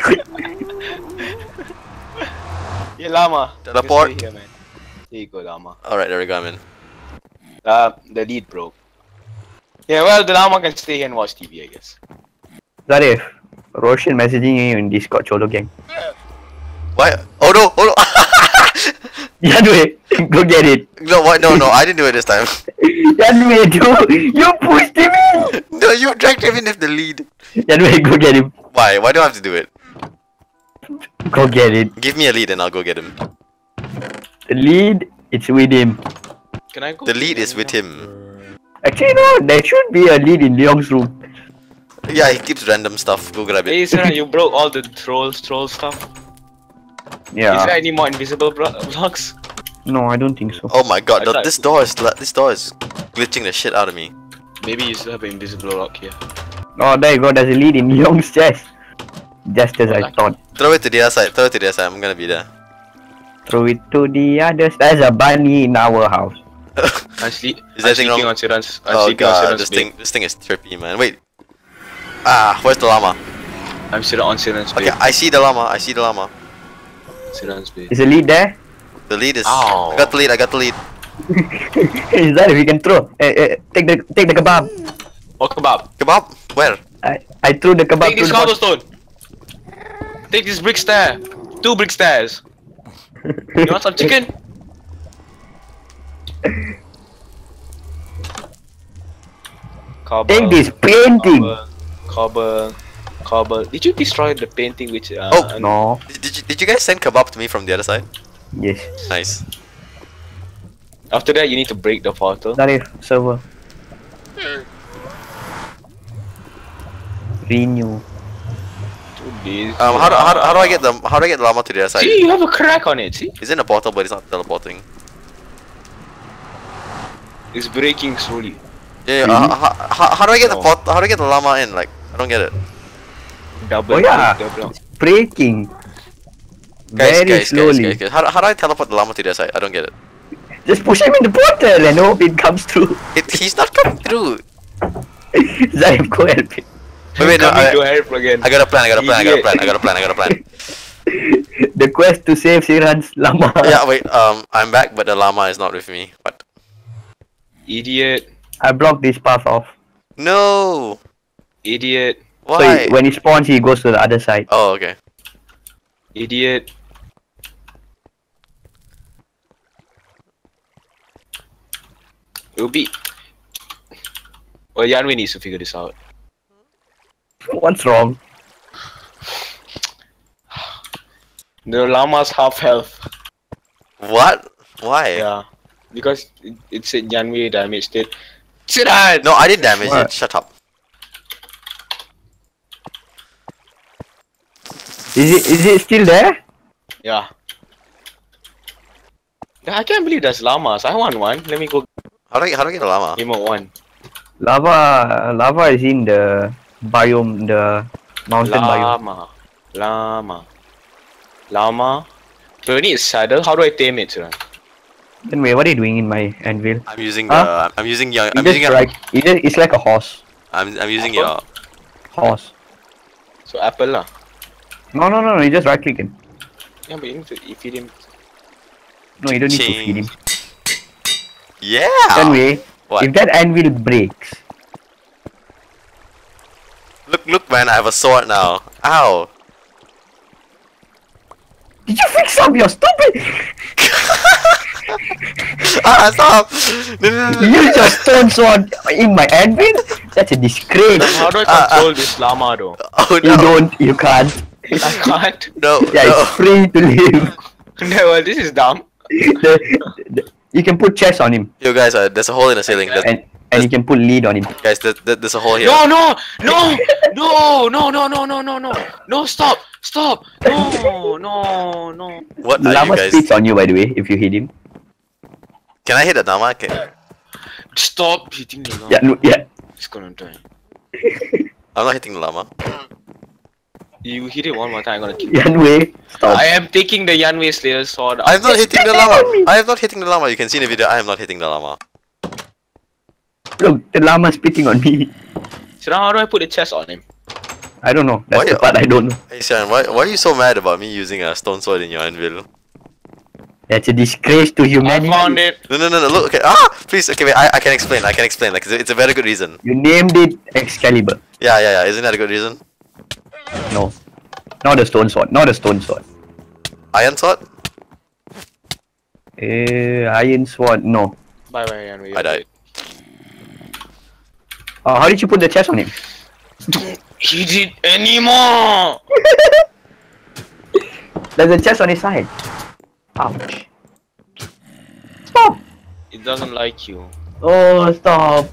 Yeah, llama. Teleport. You stay here, man. There you go, llama. All right, there we go. I'm in. Uh, the lead broke. Yeah, well, the llama can stay here and watch T V, I guess. Zarif, Roshan messaging you in Discord Cholo gang. Why? Oh no! Oh no! Yanwei, go get it. No, what? No, no, I didn't do it this time. Yanwei, dude, you pushed him in. No, you dragged him in with the lead. Yanwei, go get him. Why? Why do I have to do it? Go get it. Give me a lead and I'll go get him. The lead, it's with him. Can I go? The lead is with him. Actually, no, there should be a lead in Leong's room. Yeah, he keeps random stuff. Go grab Hey, it. Siran, you broke all the trolls, troll stuff. Is there Yeah. any more invisible bro blocks? No, I don't think so. Oh my god! I The, thought- this door is la- this door is glitching the shit out of me. Maybe you still have an invisible block here. Oh, there you go. There's a lead in Leong's chest. Just as I Like- thought. Throw it to the other side. Throw it to the other side. I'm gonna be there. Throw it to the other side. There's a bunny in our house. I'm, sleep Is I'm anything sleeping wrong? on Siran's. I'm Oh sleeping on god, Siran's this bed. thing this thing is trippy, man. Wait. Ah, where's the llama? I'm sitting on Siran's Okay, bed. I see the llama. I see the llama. Siran's bed. Is a lead there? The lead is. Ow. I got the lead. I got the lead. Is that if you can throw? Uh, uh, take the take the kebab. Oh, kebab. Kebab? Where? I I threw the kebab Take to this the bottom. cobblestone. Take this brick stair. Two brick stairs. You want some chicken? Cobble. Take this painting. Cobble. Cobble. Cobble. Did you destroy the painting which? Uh, Oh, No. Did, did you did you guys send kebab to me from the other side? Yes. Nice. After that, you need to break the portal. Zarif, server. Renew. Um, how do, how, do, how do I get the how do I get the llama to the other side? See, you have a crack on it. See, It's in a portal, but it's not teleporting. it's breaking slowly. Yeah, yeah uh, how, how, how do I get the No. port? How do I get the llama in? Like, I don't get it. Double. Oh yeah, double. it's breaking. Guys, Very guys, slowly. guys, guys, guys. How, do- how do I teleport the llama to the other side? I don't get it. Just push him in the portal and hope it comes through. It he's not coming through. Zaim, go help him. Wait, wait, no, Coming to I, help again. I got a plan. I got a plan. I got a plan. I got a plan. I got a plan. The quest to save Siran's llama. Yeah, wait. Um, I'm back, but the llama is not with me. What? Idiot. I blocked this path off. No. Idiot. Why? So he, when he spawns, he goes to the other side. Oh, okay. Idiot. It'll be. Well, Yanwei needs to figure this out. What's wrong? The llama's half health. What? Why? Yeah. Because it, it said Yanwei damaged it. Siran! No, I didn't damage What? it. Shut up. Is it is it still there? Yeah. Yeah, I can't believe there's llamas. I want one. Let me go How do I how do I get a llama? give me one. Lava lava is in the biome, the mountain biome. Llama. Llama. Llama. Do I need a saddle? How do I tame it, Siran? Then wait, what are you doing in my anvil? I'm using Huh? the I'm using young You I'm just using a, like you just, it's like a horse. I'm I'm using your Horse. So apple lah. No no no no, you just right click him. Yeah, but you need to feed him. No, you don't need to Ching. feed him. Yeah. Anyway, What? if that anvil breaks, Look look man, I have a sword now. Ow. did you fix up your stupid? Ah, stop! No, no, no, You no. use your stone sword in my anvil? That's a disgrace. How do I Ah, ah. control this llama though? Oh You no! don't, you can't. I can't. No! Yeah, No! it's free to live. No, well, this is dumb. The, the, you can put chest on him, Yo guys, uh, there's a hole in the ceiling. That, and and you can put lead on him. guys, there, there, there's a hole here. No, no, no, no, no, no, no, no, no, no, no! Stop, stop! No, no, no! What The are you llama guys? spits on you, by the way, if you hit him. Can I hit the llama? Can... Stop hitting the llama. Yeah, no, yeah. It's gonna die. I'm not hitting the llama. You hit it one more time, I'm gonna kill you. Yanwei, stop. I am taking the Yanwei Slayer sword. I'm not hitting the Get llama. on me. I am not hitting the llama. You can see in the video. I am not hitting the llama. Look, the llama spitting on me. So now how do I put the chest on him? I don't know. That's Why the you- part I don't know. Hey Sharon, why, why are you so mad about me using a stone sword in your anvil? That's a disgrace to I humanity. found it. No, no, no, no. Look, okay. Ah, please. Okay, wait. I, I can explain. I can explain. Like, it's a, it's a very good reason. You named it Excalibur. Yeah, yeah, yeah. Isn't that a good reason? No. Not a stone sword. Not a stone sword. Iron sword? Uh, iron sword. No. Bye bye Yanwei. I died. Uh, how did you put the chest on him? Don't hit it anymore! There's a chest on his side. Ouch. Stop! It doesn't like you. Oh, stop.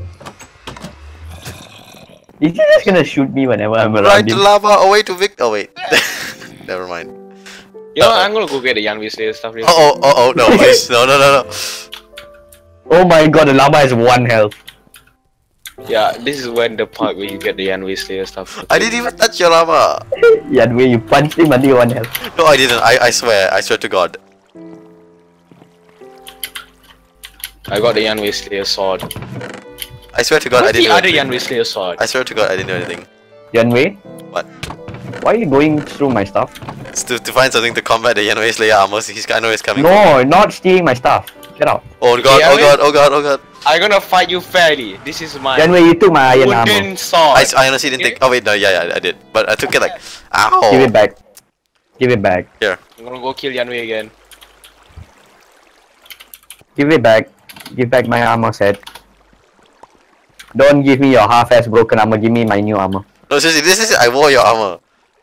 Is he just gonna shoot me whenever I'm around Right to him? lava, away to Vic. Oh, wait. Never mind. You know, Uh-oh. I'm gonna go get the Yanwei Slayer stuff. real Uh oh, uh oh, no, please. No, no, no, no. Oh my god, the llama has one health. quick. Yeah, this is when the part where you get the Yanwei Slayer stuff. I didn't even touch your lava. Yeah, the way you punched him until one health. No, I didn't. I, I swear. I swear to God. I got the Yanwei Slayer sword. I swear to God, I What's didn't the do other anything. Yanwei Slayer sword? I swear to God, I didn't do anything. Yanwei, What? why are you going through my stuff? It's to, to find something to combat the Yanwei Slayer armor. He's, I know he's coming. No, not stealing my stuff. Get out. Oh God, Yeah, oh wait. God, oh God, oh God. I'm gonna fight you fairly. This is my Yanwei, you took my iron wooden armor. sword. I, I honestly didn't take. Oh wait, no, yeah, yeah, I did. But I took it like, ow. Give it back. Give it back. Here. I'm gonna go kill Yanwei again. Give it back. Give back my armor set. Don't give me your half-ass broken armor. Give me my new armor. No, seriously, this is it. I wore your armor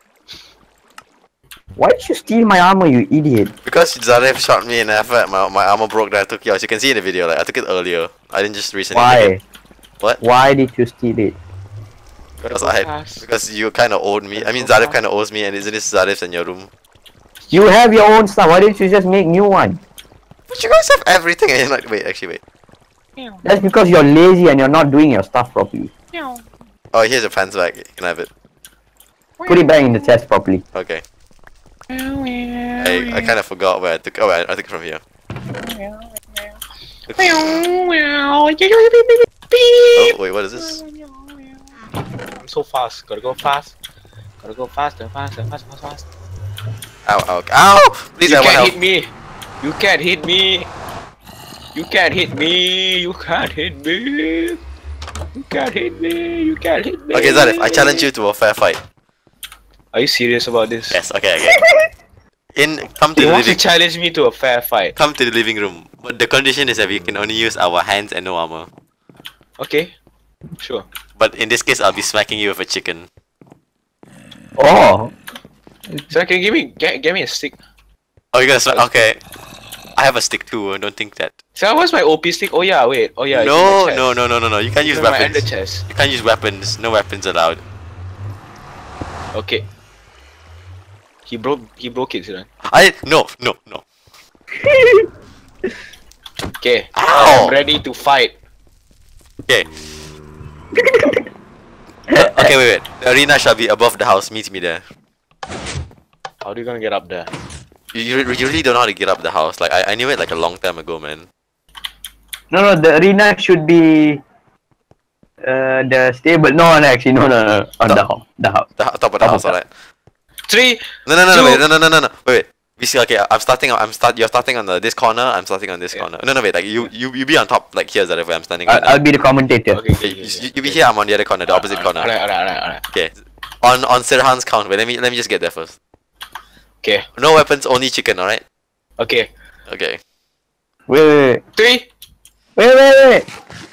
Why did you steal my armor, you idiot? because Zaref shot me in F. My my armor broke. That I took yours. You can see in the video. Like I took it earlier. I didn't just recently. take Why? it. What? Why did you steal it? Because I because you kind of owed me. I mean, Zarif kind of owes me, and isn't this Zarif's in your room? You have your own stuff. Why didn't you just make new one? But you guys have everything, and you're not. Wait, actually, wait. That's because you're lazy and you're not doing your stuff properly. Oh, here's your pants bag. You can have it. Put it back in the chest properly. Okay. I I kind of forgot where I took. Oh, I, I took it from here. Oh wait, what is this? I'm so fast. Gotta go fast. Gotta go faster, faster, faster, faster, faster. Ow, ow, ow! Please, You I want can't help. hit me. You can't hit me. You can't hit me. You can't hit me. You can't hit me. You can't hit me. Okay, Zarif, I challenge you to a fair fight. Are you serious about this? Yes. Okay. Okay. In come to You the want to living. challenge me to a fair fight? Come to the living room. But the condition is that we can only use our hands and no armor. Okay. Sure. But in this case, I'll be smacking you with a chicken. Oh. So can you give me get, get me a stick? Oh, you're gonna smack? Okay. I have a stick too. I don't think that. So what's my O P stick? Oh yeah, wait. Oh yeah. it's in No, my chest. no, no, no, no, no. You can't use It's in my weapons. under chest. You can't use weapons. No weapons allowed. Okay. He broke. He broke it, Siran. I no, no, no. Okay. Ow! I'm ready to fight. Okay. Uh, okay, wait, wait. The arena shall be above the house. Meet me there. How are you gonna get up there? You, you, you really don't know how to get up the house. Like I, I knew it like a long time ago, man. No, no, the arena should be uh, the stable. No, no, actually, no, no, no, on the house, the house. The ho- top of the Top house, of the- alright. Three. No, no, no, no, Two. wait, no, no, no, no, no. Wait, wait. We see. Okay, I'm starting. I'm start. You're starting on the this corner. I'm starting on this Yeah. corner. No, no, wait. Like you, you, you be on top. Like here's the where I'm standing. I'll, Right now. I'll be the commentator. Okay. Okay, you, you, you be here. I'm on the other corner, the opposite corner. Alright, alright, alright, alright. Okay. On on Sirhan's count. Wait, let me let me just get there first. Okay. No weapons, only chicken. Alright. Okay. Okay. Wait, wait, Three. wait, wait, wait, wait.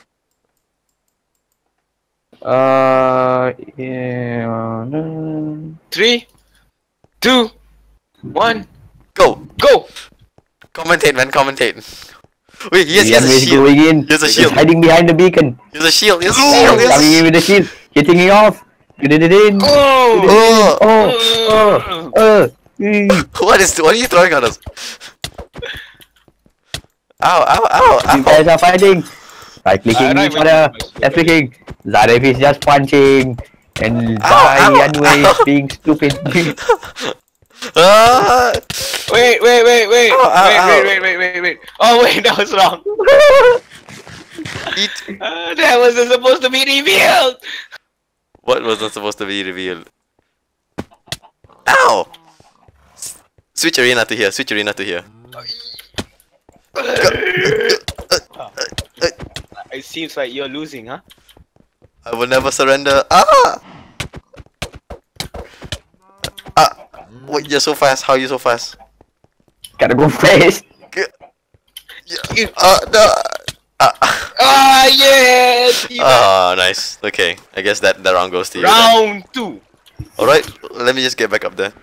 Uh, yeah. no. Three. Two. One. Go. Go. Commentate, man. Commentate. Wait, yes, The yes, a enemy is shield. going in. Here's a He's shield. hiding behind the beacon. Here's a shield. Here's a Oh, shield. Here's a coming in shield. with the shield, hitting it off. Get it in. Oh. Oh. Oh, oh, uh. mm. What is? What are you throwing on us? Ow! Ow! Ow! You Ow! guys are fighting. By clicking I each don't other. even- They're clicking. Zarif is just punching. And Ow, ow, Yanwei is ow. being stupid. Ah! Wait, wait, wait, wait. Ow, ow, wait, ow. wait, wait, wait, wait, wait. Oh wait, that was wrong. Eat. Uh, that wasn't supposed to be revealed. What was not supposed to be revealed? Ow! S- Switch arena to here. Switch arena to here. It seems like you're losing, huh? I will never surrender. Ah! Ah! Wait, you're so fast. How are you so fast? Gotta go fast. Yeah. Ah! No. Ah! Ah, yes. you Ah! Nice. Okay. I guess that that round goes to you. then. Round two. All right. Let me just get back up there.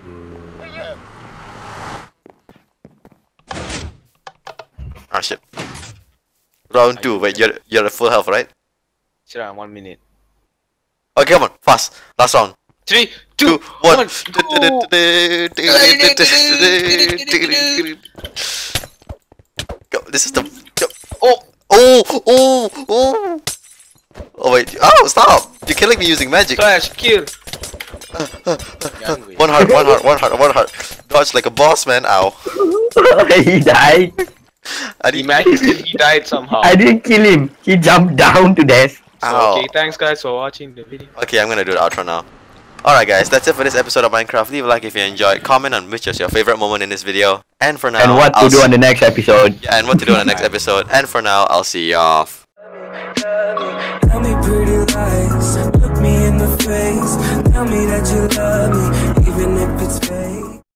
Ah shit. Round two. Wait, you're you're at full health, right? Siran, one minute. Okay, come on, fast. Last round. Three, Two, two, one. one. Go. This is the. Go. Oh, oh, oh, oh. Oh wait. Oh, stop! You're killing me using magic. Flash, kill. One heart, one heart, one heart, one heart. Dodge like a boss, man. Ow. He died. I need. Imagine he died somehow. I didn't kill him. He jumped down to death. Ow. Okay, thanks guys for watching the video. Okay, I'm gonna do the outro now. Alright guys, that's it for this episode of Minecraft. Leave a like if you enjoyed, comment on which was your favorite moment in this video. And for now, And what to I'll do s- on the next episode. yeah, and what to do on the next episode. And for now, I'll see you off. Tell me pretty lies, look me in the face. Tell me that you love me, even if it's